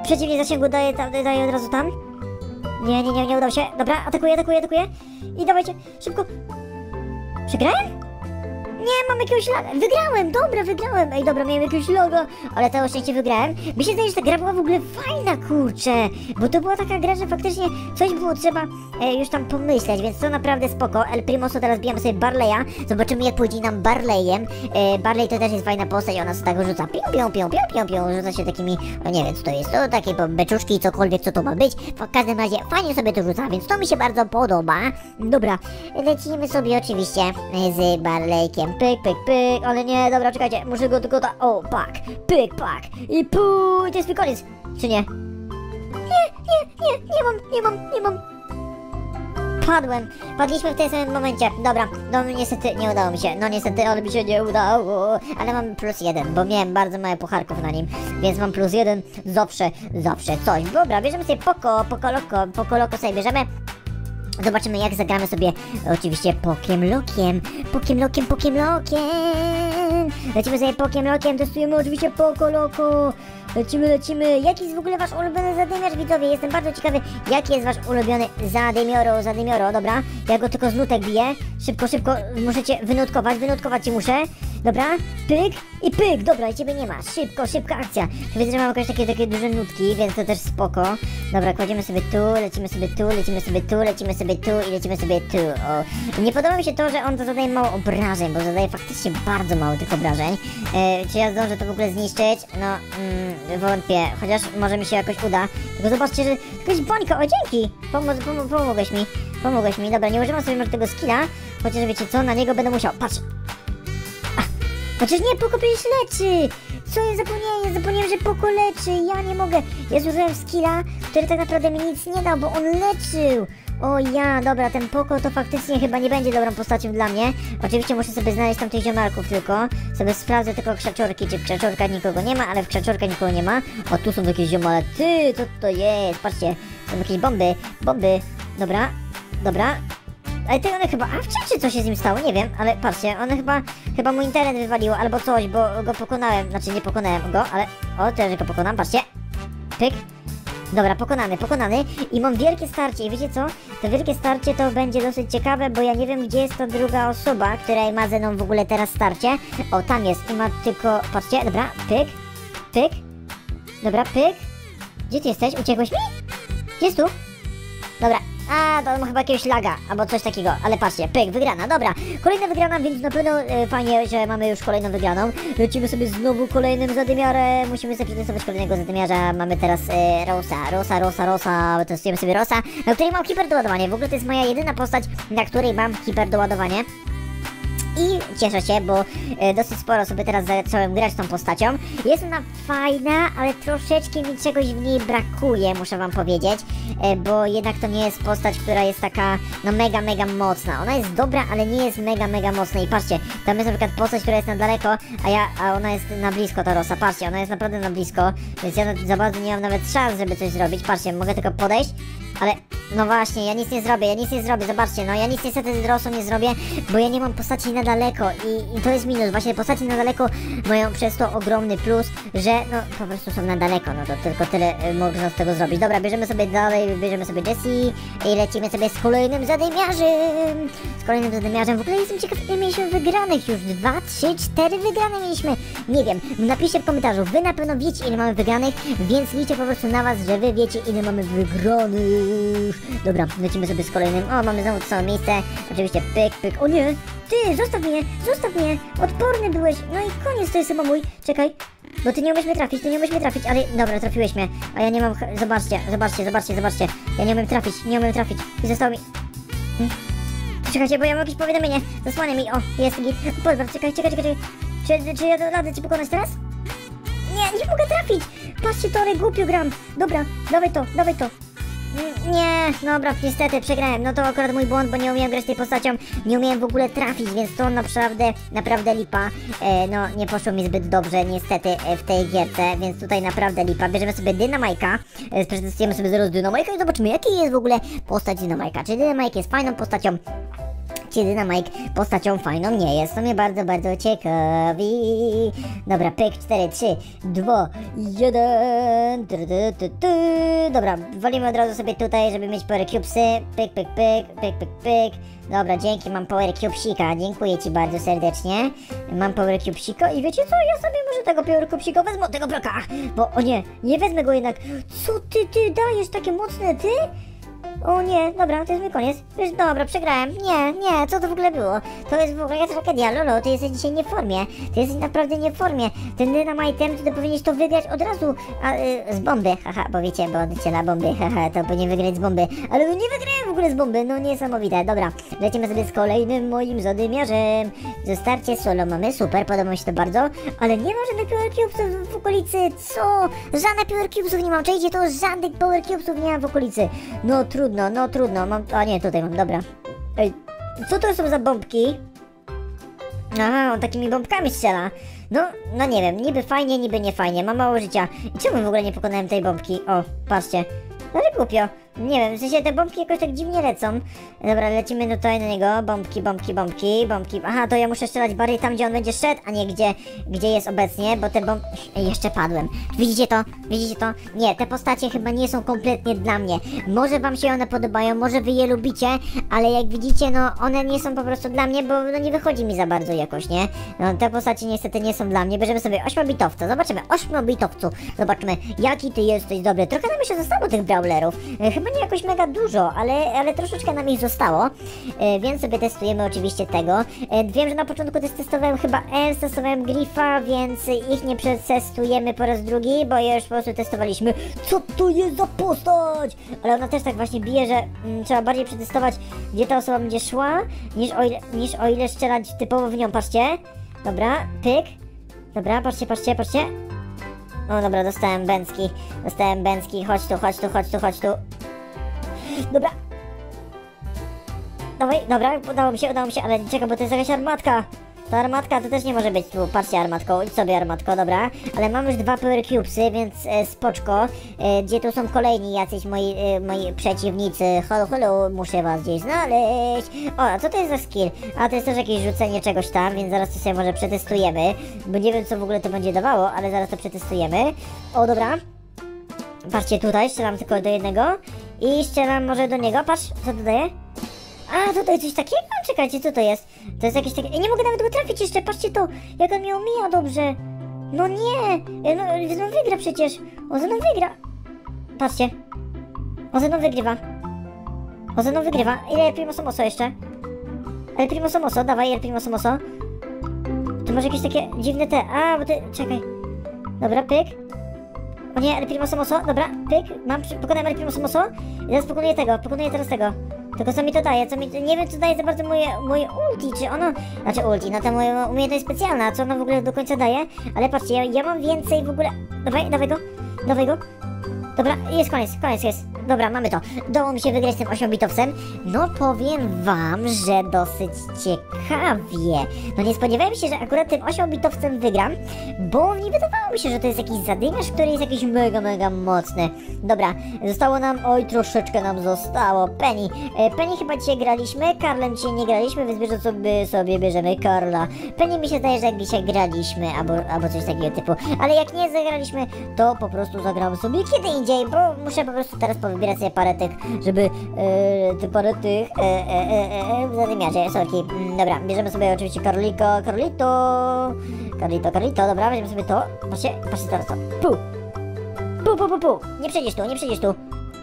przeciwnik zasięgu daje, daje od razu tam. Nie, nie, nie, nie udało się. Dobra, atakuję, atakuję, atakuję. I dawajcie, szybko. Przegrałem? Nie, mam jakiegoś laga. Wygrałem, dobra, wygrałem. Ej, dobra, miałem jakiegoś loga, ale całe szczęście wygrałem. Mi się zdaje, że ta gra była w ogóle fajna, kurczę. Bo to była taka gra, że faktycznie coś było trzeba e, już tam pomyśleć, więc to naprawdę spoko. El Primoso teraz bijemy sobie Barleya. Zobaczymy, jak pójdzie nam Barleyem. E, Barley to też jest fajna postać, ona sobie tak rzuca. Pią, pią, pią, pią, pią, pią. Rzuca się takimi, no nie wiem, co to jest. To takie beczuszki, cokolwiek, co to ma być. W każdym razie fajnie sobie to rzuca, więc to mi się bardzo podoba. Dobra, lecimy sobie oczywiście z Barleykiem. Pyk, pyk, pyk, ale nie, dobra, czekajcie, muszę go tylko da... O, pak, pyk, pak i pół, to jest mój koniec, czy nie? Nie, nie, nie, nie mam, nie mam, nie mam. Padłem, padliśmy w tym samym momencie, dobra, no niestety nie udało mi się, no niestety, ale mi się nie udało, ale mam plus jeden, bo miałem bardzo mało pucharków na nim, więc mam plus jeden, zawsze, zawsze coś. Dobra, bierzemy sobie Poko, Poko Loko, Poko Loko sobie bierzemy. Zobaczymy, jak zagramy sobie oczywiście Pokiem Lokiem. Pokiem Lokiem, Pokiem Lokiem. Lecimy sobie Pokiem Lokiem, testujemy oczywiście Poko Loko. Lecimy, lecimy. Jaki jest w ogóle wasz ulubiony zadymiarz, widzowie? Jestem bardzo ciekawy, jaki jest wasz ulubiony zadymioro, zadymioro, dobra? Ja go tylko z nutek biję. Szybko, szybko, możecie wynutkować, wynutkować ci muszę. Dobra, pyk i pyk, dobra, i ciebie nie ma. Szybko, szybka akcja. Tu widzę, że mam jakieś takie, takie duże nutki, więc to też spoko. Dobra, kładziemy sobie tu, lecimy sobie tu, lecimy sobie tu, lecimy sobie tu i lecimy sobie tu. O. Nie podoba mi się to, że on to zadaje mało obrażeń, bo zadaje faktycznie bardzo mało tych obrażeń. E, czy ja zdążę to w ogóle zniszczyć? No, mm, wątpię, chociaż może mi się jakoś uda. Tylko zobaczcie, że jakaś bańka, o dzięki! Pomo pom pomogłeś mi, pomogłeś mi. Dobra, nie używam sobie może tego skilla, chociaż wiecie co, na niego będę musiał. Patrz! Chociaż nie, Poko przecież leczy! Co ja zapomniałem? Zapomniałem, że Poko leczy! Ja nie mogę! Ja zużyłem skilla, który tak naprawdę mi nic nie dał, bo on leczył! O ja, dobra, ten Poko to faktycznie chyba nie będzie dobrą postacią dla mnie. Oczywiście muszę sobie znaleźć tam tych ziomalków tylko. Sobie sprawdzę tylko krzaczorki, czy w krzaczorkach nikogo nie ma, ale w krzaczorkach nikogo nie ma. O, tu są jakieś ziomale. Ty, co to jest? Patrzcie, są jakieś bomby, bomby. Dobra, dobra. Ale ty one chyba... A wcześniej co się z nim stało? Nie wiem, ale patrzcie, one chyba... Chyba mu internet wywaliło albo coś, bo go pokonałem. Znaczy nie pokonałem go, ale... O, też go pokonam, patrzcie. Pyk. Dobra, pokonany, pokonany. I mam wielkie starcie i wiecie co? To wielkie starcie to będzie dosyć ciekawe, bo ja nie wiem, gdzie jest ta druga osoba, która ma ze mną w ogóle teraz starcie. O, tam jest i ma tylko... Patrzcie, dobra, pyk. Pyk. Dobra, pyk. Gdzie ty jesteś? Uciekłeś mi? Gdzie jest tu? Dobra. A, to ma chyba jakiegoś laga, albo coś takiego, ale patrzcie, pyk, wygrana, dobra. Kolejna wygrana, więc na pewno e, fajnie, że mamy już kolejną wygraną. Lecimy sobie znowu kolejnym zadymiarem. Musimy sobie przetestować kolejnego zadymiarza. Mamy teraz e, Rosa, Rosa, Rosa, Rosa. Testujemy sobie Rosa, na której mam hiperdoładowanie. W ogóle to jest moja jedyna postać, na której mam hiperdoładowanie. I cieszę się, bo e, dosyć sporo sobie teraz zacząłem grać tą postacią. Jest ona fajna, ale troszeczkę mi czegoś w niej brakuje, muszę wam powiedzieć. E, bo jednak to nie jest postać, która jest taka, no mega, mega mocna. Ona jest dobra, ale nie jest mega, mega mocna. I patrzcie, tam jest na przykład postać, która jest na daleko, a ja, a ona jest na blisko, ta Rosa. Patrzcie, ona jest naprawdę na blisko, więc ja za bardzo nie mam nawet szans, żeby coś zrobić. Patrzcie, mogę tylko podejść, ale no właśnie, ja nic nie zrobię, ja nic nie zrobię, zobaczcie, no ja nic niestety z Rosą nie zrobię, bo ja nie mam postaci na daleko i, i to jest minus, właśnie postaci na daleko mają przez to ogromny plus, że no po prostu są na daleko, no to tylko tyle y, można z tego zrobić. Dobra, bierzemy sobie dalej, bierzemy sobie Jessie i lecimy sobie z kolejnym zadymiarzem, z kolejnym zadymiarzem. W ogóle jestem ciekaw, ile mieliśmy wygranych już, dwa, trzy, cztery wygrane mieliśmy, nie wiem, napiszcie w komentarzu, wy na pewno wiecie, ile mamy wygranych, więc liczę po prostu na was, że wy wiecie, ile mamy wygranych. Dobra, lecimy sobie z kolejnym. O, mamy znowu to samo miejsce. Oczywiście pyk, pyk. O nie! Ty, zostaw mnie! Zostaw mnie! Odporny byłeś! No i koniec, to jest chyba mój. Czekaj. Bo ty nie umiesz mnie trafić, ty nie umiesz mnie trafić, ale dobra, trafiłeś mnie. A ja nie mam... Zobaczcie, zobaczcie, zobaczcie, zobaczcie. Ja nie umiem trafić, nie umiem trafić. I zostało mi... Hmm? Czekajcie, bo ja mam jakieś powiadomienie. Zasłania mi. O, jest git. Pozwól, czekaj, czekaj, czekaj. Czy, czy ja to radę ci pokonać teraz? Nie, nie mogę trafić! Patrzcie to, ale głupio gram. Dobra, dawaj to, dawaj to. Nie, dobra, niestety przegrałem. No to akurat mój błąd, bo nie umiałem grać tej postacią. Nie umiałem w ogóle trafić, więc to naprawdę, naprawdę lipa. e, No, nie poszło mi zbyt dobrze niestety e, w tej gierce, więc tutaj naprawdę lipa. Bierzemy sobie Dynamajka, e, przetestujemy sobie zaraz Dynamajka i zobaczymy, jaki jest w ogóle postać Dynamajka. Czy Dynamajk jest fajną postacią, czy Dynamite postacią fajną nie jest. To mnie bardzo, bardzo ciekawi. Dobra, pyk, cztery, trzy, dwa, jeden. Tu, tu, tu, tu. Dobra, walimy od razu sobie tutaj, żeby mieć power cubesy. Pyk, pyk, pyk, pyk, pyk, pyk. Dobra, dzięki, mam power cubesika. Dziękuję ci bardzo serdecznie. Mam power cubesika i wiecie co? Ja sobie może tego power cubesika wezmę od tego bloka. Bo, o nie, nie wezmę go jednak. Co ty, ty dajesz takie mocne, ty? O nie, dobra, to jest mój koniec. To jest, dobra, przegrałem. Nie, nie, co to w ogóle było? To jest w ogóle jakaś tragedia. Lolo, ty jesteś dzisiaj nie w formie. Ty jesteś naprawdę nie w formie. Ten Dynamite'em, ty to powinieneś to wygrać od razu a, y, z bomby. Haha, bo wiecie, bo on ciela bomby. Haha, to powinien wygrać z bomby. Ale no nie wygrałem w ogóle z bomby. No niesamowite. Dobra, lecimy sobie z kolejnym moim zadymiarzem. Zostarcie solo mamy, super, podoba mi się to bardzo. Ale nie ma żadnych power cubesów w okolicy. Co? Żadnych power cubesów nie mam. Czajcie to? Żadnych power cubesów nie mam w okolicy. No trudno. No, no trudno, mam... A nie, tutaj mam, dobra. Ej, co to są za bombki? Aha, on takimi bombkami strzela. No, no nie wiem, niby fajnie, niby nie fajnie, mam mało życia. I czemu w ogóle nie pokonałem tej bombki? O, patrzcie. No ale głupio. Nie wiem, w sensie te bombki jakoś tak dziwnie lecą. Dobra, lecimy tutaj na niego. Bombki, bombki, bombki, bombki. Aha, to ja muszę strzelać bardziej tam, gdzie on będzie szedł, a nie gdzie, gdzie jest obecnie, bo te bomb... Ej, jeszcze padłem. Widzicie to? Widzicie to? Nie, te postacie chyba nie są kompletnie dla mnie. Może wam się one podobają, może wy je lubicie, ale jak widzicie, no one nie są po prostu dla mnie, bo no nie wychodzi mi za bardzo jakoś, nie? No te postacie niestety nie są dla mnie. Bierzemy sobie ośmiobitowca. Zobaczymy, ośmiobitowcu. Zobaczmy, jaki ty jesteś dobry. Trochę nam jeszcze zostało tych brawlerów. Chyba nie jakoś mega dużo, ale, ale troszeczkę nam ich zostało, e, więc sobie testujemy oczywiście tego. E, wiem, że na początku też testowałem chyba M, testowałem Griffa, więc ich nie przetestujemy po raz drugi, bo je już po prostu testowaliśmy. Co to jest za postać? Ale ona też tak właśnie bije, że mm, trzeba bardziej przetestować, gdzie ta osoba będzie szła, niż o ile, niż o ile strzelać typowo w nią, patrzcie. Dobra, pyk. Dobra, patrzcie, patrzcie, patrzcie. O dobra, dostałem bęcki, dostałem bęcki, chodź tu, chodź tu, chodź tu, chodź tu. Dobra. Dawaj, dobra, udało mi się, udało mi się, ale czekaj, bo to jest jakaś armatka. Ta armatka to też nie może być tu, patrzcie armatko, idź sobie armatko, dobra. Ale mam już dwa power cubesy, więc e, spoczko. E, gdzie tu są kolejni jacyś moi, e, moi przeciwnicy? Halo, halo, muszę was gdzieś znaleźć. O, a co to jest za skill? A to jest też jakieś rzucenie czegoś tam, więc zaraz to sobie może przetestujemy. Bo nie wiem co w ogóle to będzie dawało, ale zaraz to przetestujemy. O, dobra. Patrzcie tutaj, strzelam tylko do jednego. I strzelam może do niego, patrz, co to daje? A, tutaj coś takiego? Czekajcie, co to jest? To jest jakieś takie... Ej, nie mogę nawet go trafić jeszcze, patrzcie to! Jak on mnie omija dobrze! No nie! No, on wygra przecież! On ze mną wygra! Patrzcie! On ze mną wygrywa! On ze mną wygrywa! Ile El Primo Somoso jeszcze? El Primo Somoso, dawaj El Primo Somoso! To może jakieś takie dziwne te... A, bo ty... Czekaj! Dobra, pyk! O nie, El Primo Somoso, dobra, pyk! Mam... Pokonałem El Primo Somoso i teraz pokonuję tego, pokonuję teraz tego! Tylko co mi to daje, co mi... Nie wiem co daje za bardzo moje, moje ulti, czy ono... Znaczy ulti, no to moja umiejętność specjalna, co ono w ogóle do końca daje. Ale patrzcie, ja, ja mam więcej w ogóle... Dawaj, dawaj go, dawaj go. Dobra, jest koniec, koniec jest. Dobra, mamy to. Udało mi się wygrać z tym ośmiobitowcem. No powiem wam, że dosyć ciekawie. No nie spodziewałem się, że akurat tym ośmiobitowcem wygram, bo nie wydawało mi się, że to jest jakiś zadymiarz, który jest jakiś mega, mega mocny. Dobra, zostało nam, oj troszeczkę nam zostało. Penny, e, Penny chyba dzisiaj graliśmy, Karlem dzisiaj nie graliśmy, więc bierze sobie, sobie bierzemy Karla. Penny mi się zdaje, że jak dzisiaj graliśmy, albo, albo coś takiego typu. Ale jak nie zagraliśmy, to po prostu zagram sobie kiedy indziej, bo muszę po prostu teraz powybierać sobie parę tych, żeby e, te parę tych e, e, e, e, w zadymiarze, sorki. Mm, dobra, bierzemy sobie oczywiście Karolika, Karolito, Karolito, Karolito, dobra, weźmiemy sobie to. Patrzcie, patrzcie teraz to. Pu! Pu, pu, pu, pu! Nie przejdziesz tu, nie przejdziesz tu.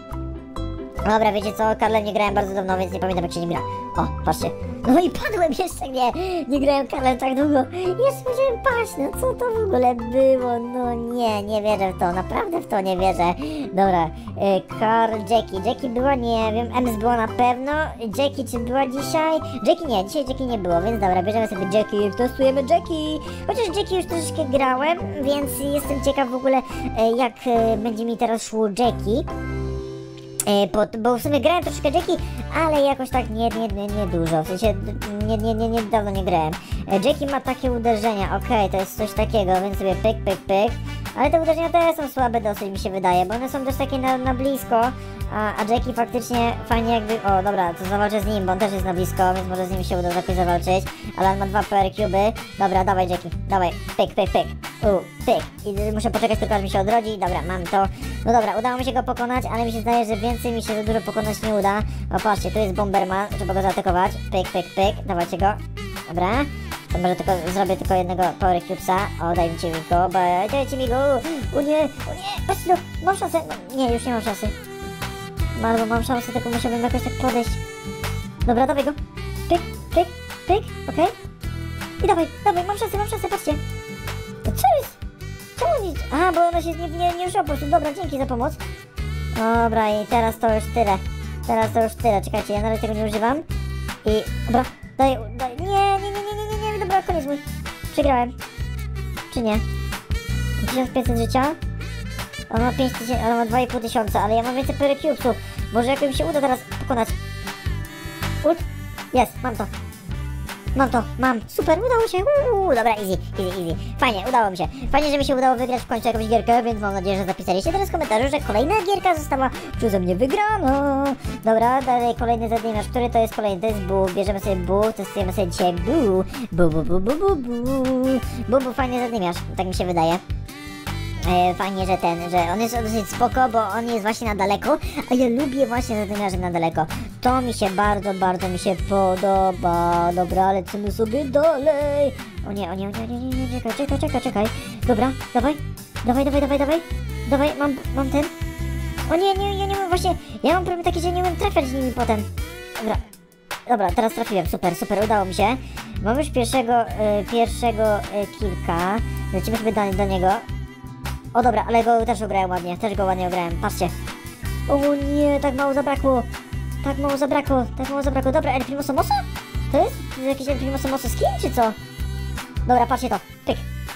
Dobra, wiecie co, Karlem nie grałem bardzo dawno, więc nie pamiętam jak się nim gra. O, patrzcie. No i padłem jeszcze, nie, nie grałem Karlem tak długo. Jeszcze musiałem paść, no co to w ogóle było? No nie, nie wierzę w to, naprawdę w to nie wierzę. Dobra, e, Karl, Jackie, Jackie była, nie wiem, Ems była na pewno. Jackie czy była dzisiaj? Jackie nie, dzisiaj Jackie nie było, więc dobra, bierzemy sobie Jackie, testujemy Jackie. Chociaż Jackie już troszeczkę grałem, więc jestem ciekaw w ogóle e, jak e, będzie mi teraz szło Jackie. E, bo, bo w sumie grałem troszkę Jackie, ale jakoś tak nie, nie, nie, nie dużo, w sensie nie, nie, nie, nie dawno nie grałem. E, Jackie ma takie uderzenia, okej, okay, to jest coś takiego, więc sobie pyk, pyk, pyk. Ale te uderzenia też są słabe dosyć, mi się wydaje, bo one są też takie na, na blisko, a, a Jackie faktycznie fajnie jakby... O, dobra, to zawalczę z nim, bo on też jest na blisko, więc może z nim się uda jakoś zawalczyć. Ale on ma dwa power cube'y. Dobra, dawaj Jackie, dawaj, pyk, pyk, pyk. U, pyk. I muszę poczekać tylko aż mi się odrodzi. Dobra, mam to. No dobra, udało mi się go pokonać, ale mi się zdaje, że więcej mi się za dużo pokonać nie uda. O, patrzcie, tu jest Bomberman, trzeba go zaatakować. Pyk, pyk, pyk, dawajcie go. Dobra. To może tylko zrobię tylko jednego Power Cubesa. O, dajcie mi go, dajcie mi go. O nie, o nie, patrz, no, mam szansę. No, nie, już nie mam szansy. Albo mam szansę, tylko musiałbym jakoś tak podejść. Dobra, dawaj go. Pyk, pyk, pyk, okej. Okay. I dawaj, dawaj, mam szansę, mam szansę, patrzcie. No co jest? Czemu nic? Aha, bo ona się nie, nie, nie ruszyła po prostu. Dobra, dzięki za pomoc. Dobra, i teraz to już tyle. Teraz to już tyle, czekajcie, ja na razie tego nie używam. I, dobra, daj, daj, nie, nie, nie, nie, nie, nie, nie, dobra, koniec mój. Przegrałem. Czy nie? tysiąc pięćset życia. On ma pięć tysięcy, on ma dwa i pół tysiąca, ale ja mam więcej Power Cubesów. Może jakoś mi się uda teraz pokonać. Ult? Jest, mam to. Mam to, mam. Super, udało się. Uuu, dobra, easy, easy, easy. Fajnie, udało mi się. Fajnie, że mi się udało wygrać w końcu jakąś gierkę, więc mam nadzieję, że zapisaliście teraz w komentarzu, że kolejna gierka została przeze mnie wygrana. Dobra, dalej kolejny zadymiarz. Który to jest kolejny? To jest Bu. Bierzemy sobie Bu, testujemy sobie dzisiaj Bu. Bu, bu, bu, bu, bu, bu. Bu, bu, fajny zadymiarz, tak mi się wydaje. E, fajnie, że ten, że on jest dosyć spoko, bo on jest właśnie na daleko, a ja lubię właśnie zadymiarze na daleko. To mi się bardzo, bardzo mi się podoba. Dobra, lecimy sobie dalej. O nie, o nie, o nie, nie, nie, nie, czekaj, czekaj, czekaj, czekaj. Dobra, dawaj, dawaj, dawaj, dawaj, dawaj. Dawaj, mam, mam ten. O nie, nie, ja nie mam właśnie, ja mam problem taki, że nie umiem trafiać z nimi potem. Dobra, dobra, teraz trafiłem, super, super, udało mi się. Mam już pierwszego, y, pierwszego y, kilka. Lecimy sobie do, do niego. O dobra, ale go też ugrałem ładnie, też go ładnie ugrałem, patrzcie. O nie, tak mało zabrakło. Tak mało zabrakło, tak mało zabrakło. Dobra, El Primo Somoso? To jest jakiś El Primo Somoso skin, czy co? Dobra, patrzcie to, pyk.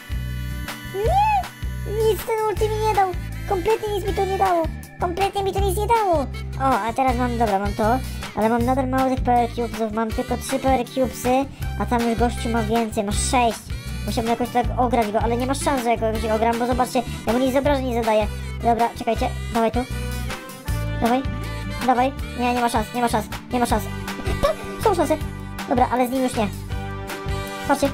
Nie, nic ten ulti mi nie dał. Kompletnie nic mi to nie dało. Kompletnie mi to nic nie dało. O, a teraz mam, dobra, mam to. Ale mam nadal mało tych Power Cubesów, mam tylko trzy Power Cubesy, a tam już gościu ma więcej, ma sześć. Musiałbym jakoś tak ograć go, ale nie ma szans, że jakoś ogram, bo zobaczcie, ja mu nic obrażeń nie zadaję. Dobra, czekajcie, dawaj tu. Dawaj, dawaj. Nie, nie ma szans, nie ma szans, nie ma szans. Pa, są szanse. Dobra, ale z nim już nie. Patrzcie.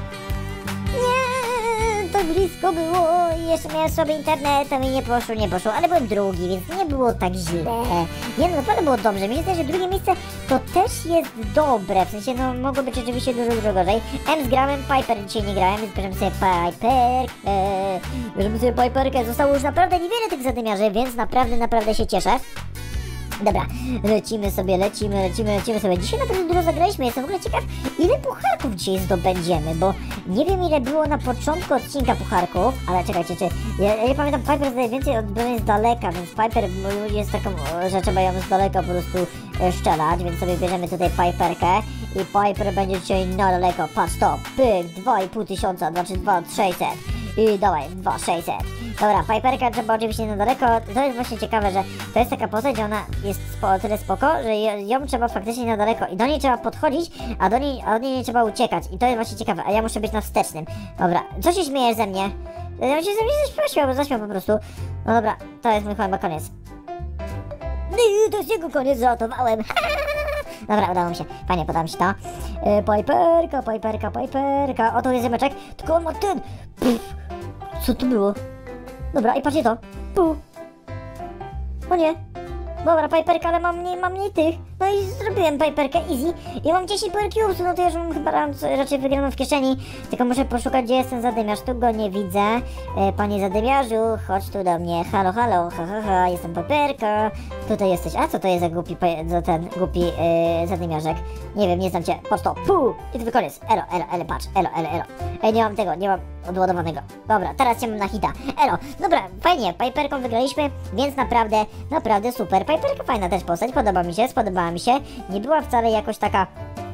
Nie, to blisko było. Jeszcze miałem sobie internet, to mi nie poszło, nie poszło, ale byłem drugi, więc nie było tak źle. Nie, no naprawdę było dobrze. Mi się zdaje, że drugie miejsce to też jest dobre. W sensie, no mogło być rzeczywiście dużo, dużo gorzej. M zgrałem, Piper dzisiaj nie grałem, więc bierzemy sobie Piperkę. Bierzemy sobie Piperkę. Zostało już naprawdę niewiele tych zadymiarzy, więc naprawdę, naprawdę się cieszę. Dobra, lecimy sobie, lecimy, lecimy, lecimy sobie. Dzisiaj naprawdę dużo zagraliśmy, jestem w ogóle ciekaw, ile pucharków dzisiaj zdobędziemy, bo nie wiem ile było na początku odcinka pucharków, ale czekajcie, czy... Ja, ja pamiętam, Piper zdaje więcej odbroni z daleka, więc Piper jest taką, że trzeba ją z daleka po prostu e, szczelać, więc sobie bierzemy tutaj Piperkę i Piper będzie dzisiaj na daleko. Patrz to, pyk, dwa i pół tysiąca, znaczy dwa tysiące sześćset. I dawaj, dwa tysiące sześćset. Dobra, Piperka trzeba oczywiście na daleko. To jest właśnie ciekawe, że to jest taka postać, że ona jest spo, tyle spoko, że ją trzeba faktycznie na daleko i do niej trzeba podchodzić, a do niej, a od niej nie trzeba uciekać. I to jest właśnie ciekawe, a ja muszę być na wstecznym. Dobra, co się śmiejesz ze mnie? Ja się ze mnie zaśmiał, bo zaśmiał po prostu. No dobra, to jest mój chyba koniec. To jest jego koniec, zaotowałem. Dobra, udało mi się. Fajnie, podoba mi się to. E, Piperka, Piperka, Piperka. O, to jest zameczek. Tylko on ma ten. Pff. Co to było? Dobra, i patrzcie to. Puh. O nie. Dobra, Piperka, ale mam mniej, mam mniej tych. No i zrobiłem Piperkę easy. I mam dziesięć Power Cubes, no to już mam chyba raczej wygraną w kieszeni. Tylko muszę poszukać, gdzie jest ten zadymiarz. Tu go nie widzę. E, panie zadymiarzu, chodź tu do mnie. Halo, halo, ha, ha, ha, jestem Piperka. Tutaj jesteś. A co to jest za głupi, za ten głupi e, zadymiarzek? Nie wiem, nie znam cię. Patrz to. Puh. I to koniec. Elo, elo, elo, patrz. Elo, elo, elo. Ej, nie mam tego, nie mam odładowanego. Dobra, teraz cię mam na hita. Elo. Dobra, fajnie. Piperką wygraliśmy, więc naprawdę, naprawdę super. Piperka fajna też postać, podoba mi się, spodobała mi się. Nie była wcale jakoś taka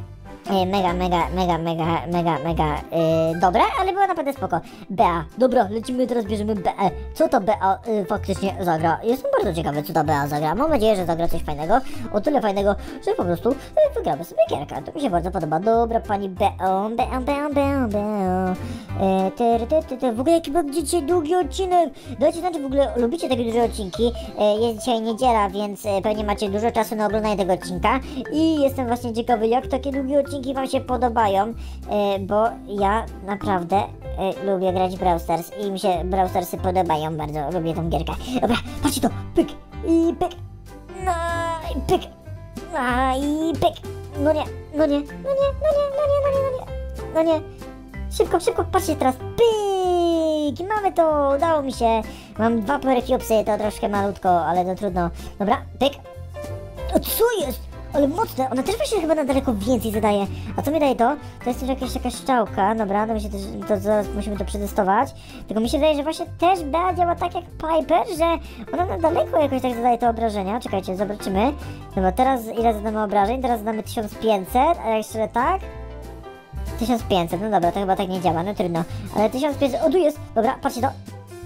e, mega, mega, mega, mega, mega, mega e, dobre, ale było naprawdę spoko. Bea, dobra, lecimy teraz, bierzemy Beę. Co ta Bea e, faktycznie zagra? Jestem bardzo ciekawy, co ta Bea zagra. Mam nadzieję, że zagra coś fajnego, o tyle fajnego, że po prostu e, wygramy sobie gierkę. To mi się bardzo podoba. Dobra, pani Beo, Bea, Bea, Bea, Bea. E, ty, ty, ty, ty. W ogóle jaki będzie dzisiaj długi odcinek? Dajcie znać, w ogóle lubicie takie duże odcinki. E, jest dzisiaj niedziela, więc e, pewnie macie dużo czasu na oglądanie tego odcinka. I jestem właśnie ciekawy, jak takie długie odcinki wam się podobają, e, bo ja naprawdę e, lubię grać w Brawl Stars i mi się Brawl Starsy podobają bardzo. Lubię tą gierkę. Dobra, patrzcie to. Pyk i pyk. No i pyk. No i pyk. No nie, no nie, no nie, no nie, no nie, no nie, no nie. No nie. Szybko, szybko, patrzcie teraz. Pyk! Mamy to, udało mi się. Mam dwa Power Cubesy, to troszkę malutko, ale to trudno. Dobra, pyk. O, co jest? Ale mocne, ona też właśnie chyba na daleko więcej zadaje. A co mi daje to? To jest też jakaś taka strzałka, dobra, to, mi się też, to zaraz musimy to przetestować. Tylko mi się wydaje, że właśnie też Bea działa tak jak Piper, że ona na daleko jakoś tak zadaje te obrażenia. Czekajcie, zobaczymy. Dobra, teraz ile zadamy obrażeń? Teraz zadamy tysiąc pięćset, a jeszcze tak? tysiąc pięćset, no dobra, to chyba tak nie działa, no trudno. Ale tysiąc pięćset, o tu jest, dobra, patrzcie to.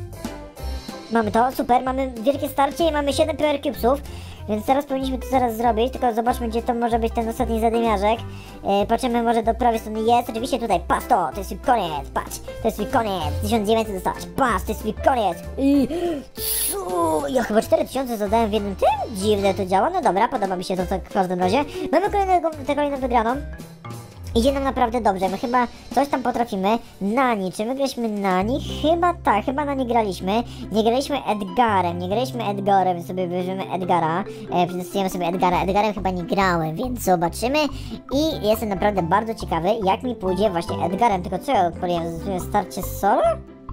Mamy to, super, mamy wielkie starcie i mamy siedem Power Cubesów. Więc teraz powinniśmy to zaraz zrobić, tylko zobaczmy, gdzie to może być ten ostatni zadymiarzek. E, patrzymy może do prawej strony, jest, oczywiście tutaj, patrz to, to jest twój koniec, patrz, to jest twój koniec, tysiąc dziewięćset dostałaś, patrz, to jest twój koniec. I co? Ja chyba cztery tysiące zadałem w jednym tym? Dziwne to działa, no dobra, podoba mi się to tak w każdym razie. Mamy kolejnego, tę kolejną wygraną. Idzie nam naprawdę dobrze, my chyba coś tam potrafimy. Nani, czy my graliśmy Nani? Chyba tak, chyba Nani graliśmy. Nie graliśmy Edgarem, nie graliśmy Edgarem, więc sobie bierzemy Edgara. E, przetestujemy sobie Edgara, Edgarem chyba nie grałem, więc zobaczymy. I jestem naprawdę bardzo ciekawy, jak mi pójdzie właśnie Edgarem. Tylko co ja odpaliłem? Starcie z solo?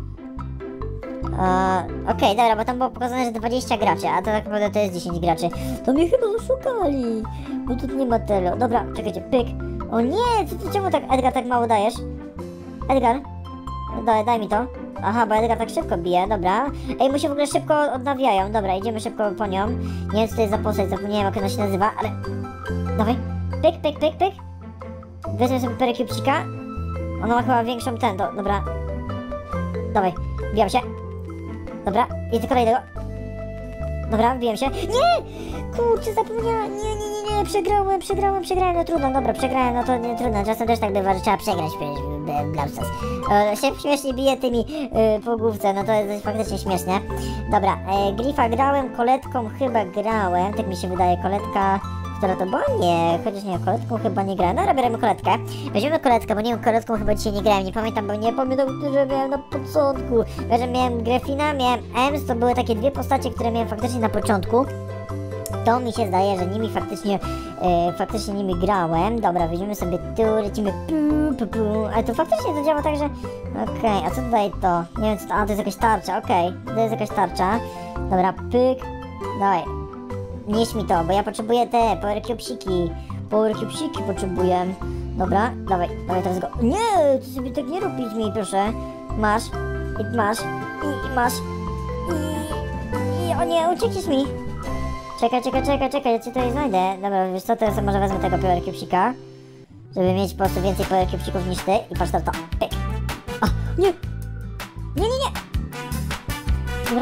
Okej, okay, dobra, bo tam było pokazane, że dwadzieścia graczy, a to tak naprawdę to jest dziesięć graczy. To mnie chyba oszukali, bo tu nie ma tyle. Dobra, czekajcie, pyk. O nie, co ty, czemu tak, Edgar, tak mało dajesz? Edgar? Daj, daj mi to. Aha, bo Edgar tak szybko bije, dobra. Ej, mu się w ogóle szybko odnawiają. Dobra, idziemy szybko po nią. Nie wiem, co to jest za postać, zapomniałem, jak ona się nazywa, ale... Dawaj, pyk, pyk, pyk, pyk. Weźmy sobie perekupcika. Ona ma chyba większą ten, do, dobra. Dawaj, bijam się. Dobra, jest kolejnego. Dobra, wbiłem się. Nie! Kurczę, zapomniałam. Nie, nie, nie, nie, przegrałem, przegrałem, przegrałem. No trudno, dobra, przegrałem, no to nie trudno. Czasem też tak bywa, że trzeba przegrać w Brawl Stars. E, się śmiesznie bije tymi e, po główce, no to jest faktycznie śmieszne. Dobra, e, Grifa grałem, Koletką chyba grałem, tak mi się wydaje, Koletka... Która to była? Nie, chociaż nie, Koletką chyba nie grałem. Dobra, bierzemy Koletkę. Weźmiemy Koletkę, bo nie wiem, Koletką chyba dzisiaj nie grałem, nie pamiętam, bo nie pamiętam, które miałem na początku. Wiem, że miałem Grefina, miałem Ems, to były takie dwie postacie, które miałem faktycznie na początku. To mi się zdaje, że nimi faktycznie, e, faktycznie nimi grałem. Dobra, weźmiemy sobie tu, lecimy pu, pu, pu. Ale to faktycznie to działa tak, że... Okej, okay, a co tutaj to? Nie wiem co to... A, to jest jakaś tarcza, okej. Okay. To jest jakaś tarcza. Dobra, pyk. Dawaj. Nieś mi to, bo ja potrzebuję te Power Cubesiki. Power Cubesiki potrzebuję. Dobra, dawaj, dawaj teraz go. Nie, ty sobie tak nie rób mi, proszę. Masz, i masz, i, i masz. I, i o nie, uciekniesz mi. Czekaj, czekaj, czekaj, czekaj, ja cię tutaj znajdę. Dobra, wiesz co, teraz może wezmę tego Power Cubesika, żeby mieć po prostu więcej Power Cubesików niż ty. I patrz to, to, pyk. A, nie. Nie, nie, nie. Dobra.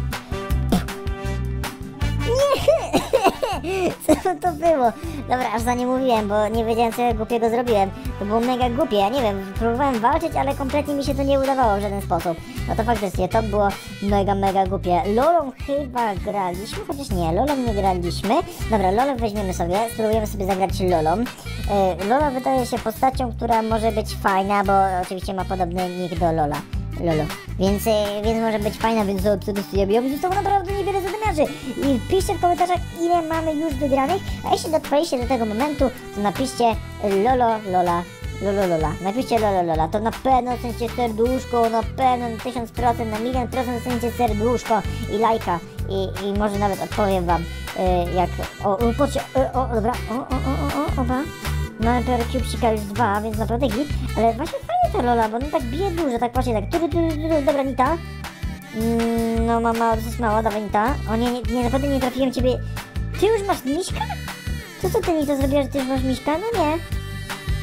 Co to było? Dobra, aż za nie mówiłem, bo nie wiedziałem, co ja głupiego zrobiłem. To było mega głupie, ja nie wiem, próbowałem walczyć, ale kompletnie mi się to nie udawało w żaden sposób. No to faktycznie, to było mega, mega głupie. Lolą chyba graliśmy, chociaż nie, Lolą nie graliśmy. Dobra, Lolę weźmiemy sobie, spróbujemy sobie zagrać Lolą. Yy, Lola wydaje się postacią, która może być fajna, bo oczywiście ma podobny nick do Lola. Lolo. Więc, więc może być fajna, więc zaobserwujemy. Ja bym zostało naprawdę niewiele zadymiarzy. I piszcie w komentarzach, ile mamy już wygranych. A jeśli dotrwaliście do tego momentu, to napiszcie Lolo, Lola, Lolo, Lola. Napiszcie Lolo, Lola. To na pewno ocenicie serduszko, na pewno na tysiąc procent, na milion procent ocenicie serduszko i lajka. I, i może nawet odpowiem wam, yy, jak... O, o, patrzcie, o, o, dobra, o, o, o, o, o, oba. Mamy Power Cubesika już dwa, więc naprawdę git. Ale właśnie fajnie ta Lola, bo on tak bije dużo, tak patrzcie, tak turu, turu, turu. Dobra, Nita. Mm, no ma mało, dosyć mało, dawaj Nita. O nie, nie, nie, naprawdę nie trafiłem ciebie. Ty już masz miśka? Co co ty Nita zrobiła, że ty już masz miśka? No nie.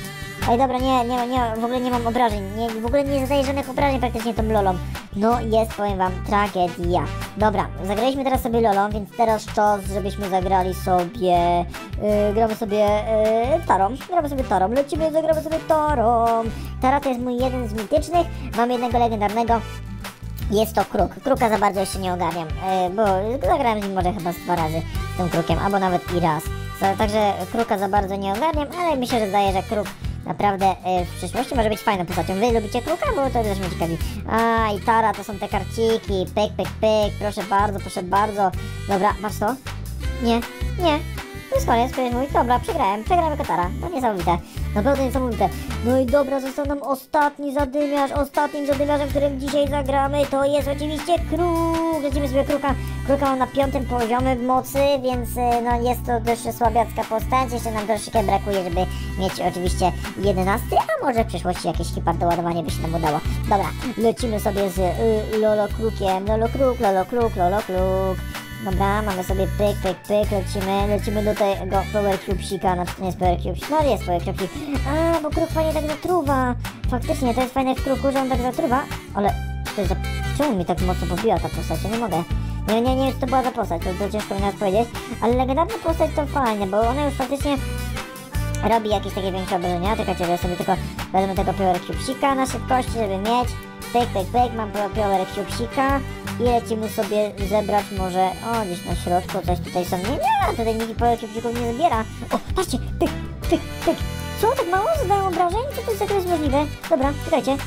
Ej, dobra, nie, nie, nie, w ogóle nie mam obrażeń, nie, w ogóle nie zadaję żadnych obrażeń praktycznie tą Lolą. No jest, powiem wam, tragedia. Dobra, zagraliśmy teraz sobie Lolą, więc teraz czas, żebyśmy zagrali sobie, yy, gramy sobie yy, Tarą, gramy sobie Tarą, lecimy, zagramy sobie Tarą. Tara to jest mój jeden z mitycznych, mam jednego legendarnego. Jest to kruk. Kruka za bardzo jeszcze nie ogarniam, yy, bo zagrałem z nim może chyba z dwa razy, z tym krukiem, albo nawet i raz. Także kruka za bardzo nie ogarniam, ale myślę, że zdaje, że kruk naprawdę yy, w przyszłości może być fajną postacią. Wy lubicie kruka? Bo to też mnie ciekawi. A i Tara to są te karciki. Pyk, pyk, pyk. Proszę bardzo, proszę bardzo. Dobra, masz to? Nie, nie. To jest koniec, to jest mój. Dobra, przegrałem. Przegrałem jako Tara. To niesamowite. Naprawdę niesamowite. No i dobra, został nam ostatni zadymiarz. Ostatnim zadymiarzem, którym dzisiaj zagramy, to jest oczywiście kruk. Lecimy sobie kruka. Kruka mam na piątym poziomie mocy, więc no jest to dość słabiacka postać. Jeszcze nam troszeczkę brakuje, żeby mieć oczywiście jedenasty, a może w przyszłości jakieś hiperdoładowanie by się nam udało. Dobra, lecimy sobie z y, Lolo Krukiem. Lolo Kruk, Lolo Kruk, Lolo Kruk. Dobra, mamy sobie pyk, pyk, pyk, lecimy, lecimy do tego Power Cubesika, znaczy to nie jest Power Cubesik, no jest Power Cubesik. A, bo kruk fajnie tak zatruwa. Faktycznie, to jest fajne w kruku, że on tak zatruwa, ale to jest za... czemu mi tak mocno pobiła ta postać? Ja nie mogę. Nie, nie, nie wiem, co to była za postać, to, to ciężko mi nawet powiedzieć, ale legendarna postać to fajne, bo ona już faktycznie robi jakieś takie większe obrażenia. Czekajcie, ja sobie tylko wezmę tego Power Cubesika na szybkości, żeby mieć. Pyk, pyk, pyk, mam Power Cubesika i lecimy sobie zebrać może, o, gdzieś na środku coś tutaj są, nie, nie, tutaj nikt Power Cubesików nie zbiera. O, patrzcie, pyk, pyk, pyk, co, tak mało zadają obrażeń? Co to jest za jest możliwe? Dobra, czekajcie.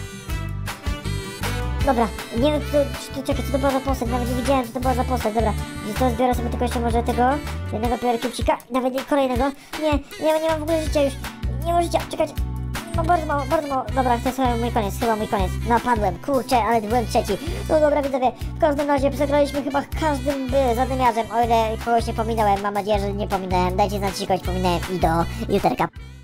Dobra, nie wiem, czy to, czekaj, co to była za postać, nawet nie widziałem, co to była za postać, dobra. To zbiorę sobie tylko jeszcze może tego, jednego Power Cubesika, nawet kolejnego. Nie, nie, nie mam w ogóle życia już, nie mam życia, czekajcie. No bardzo mało, bardzo mało. Dobra, to jest chyba mój koniec, chyba mój koniec. Napadłem, kurczę, ale byłem trzeci. No dobra, widzowie, w każdym razie przegraliśmy chyba każdym by zadymiarzem, o ile kogoś nie pominąłem. Mam nadzieję, że nie pominąłem. Dajcie znać, jeśli kogoś pominąłem i do juterka.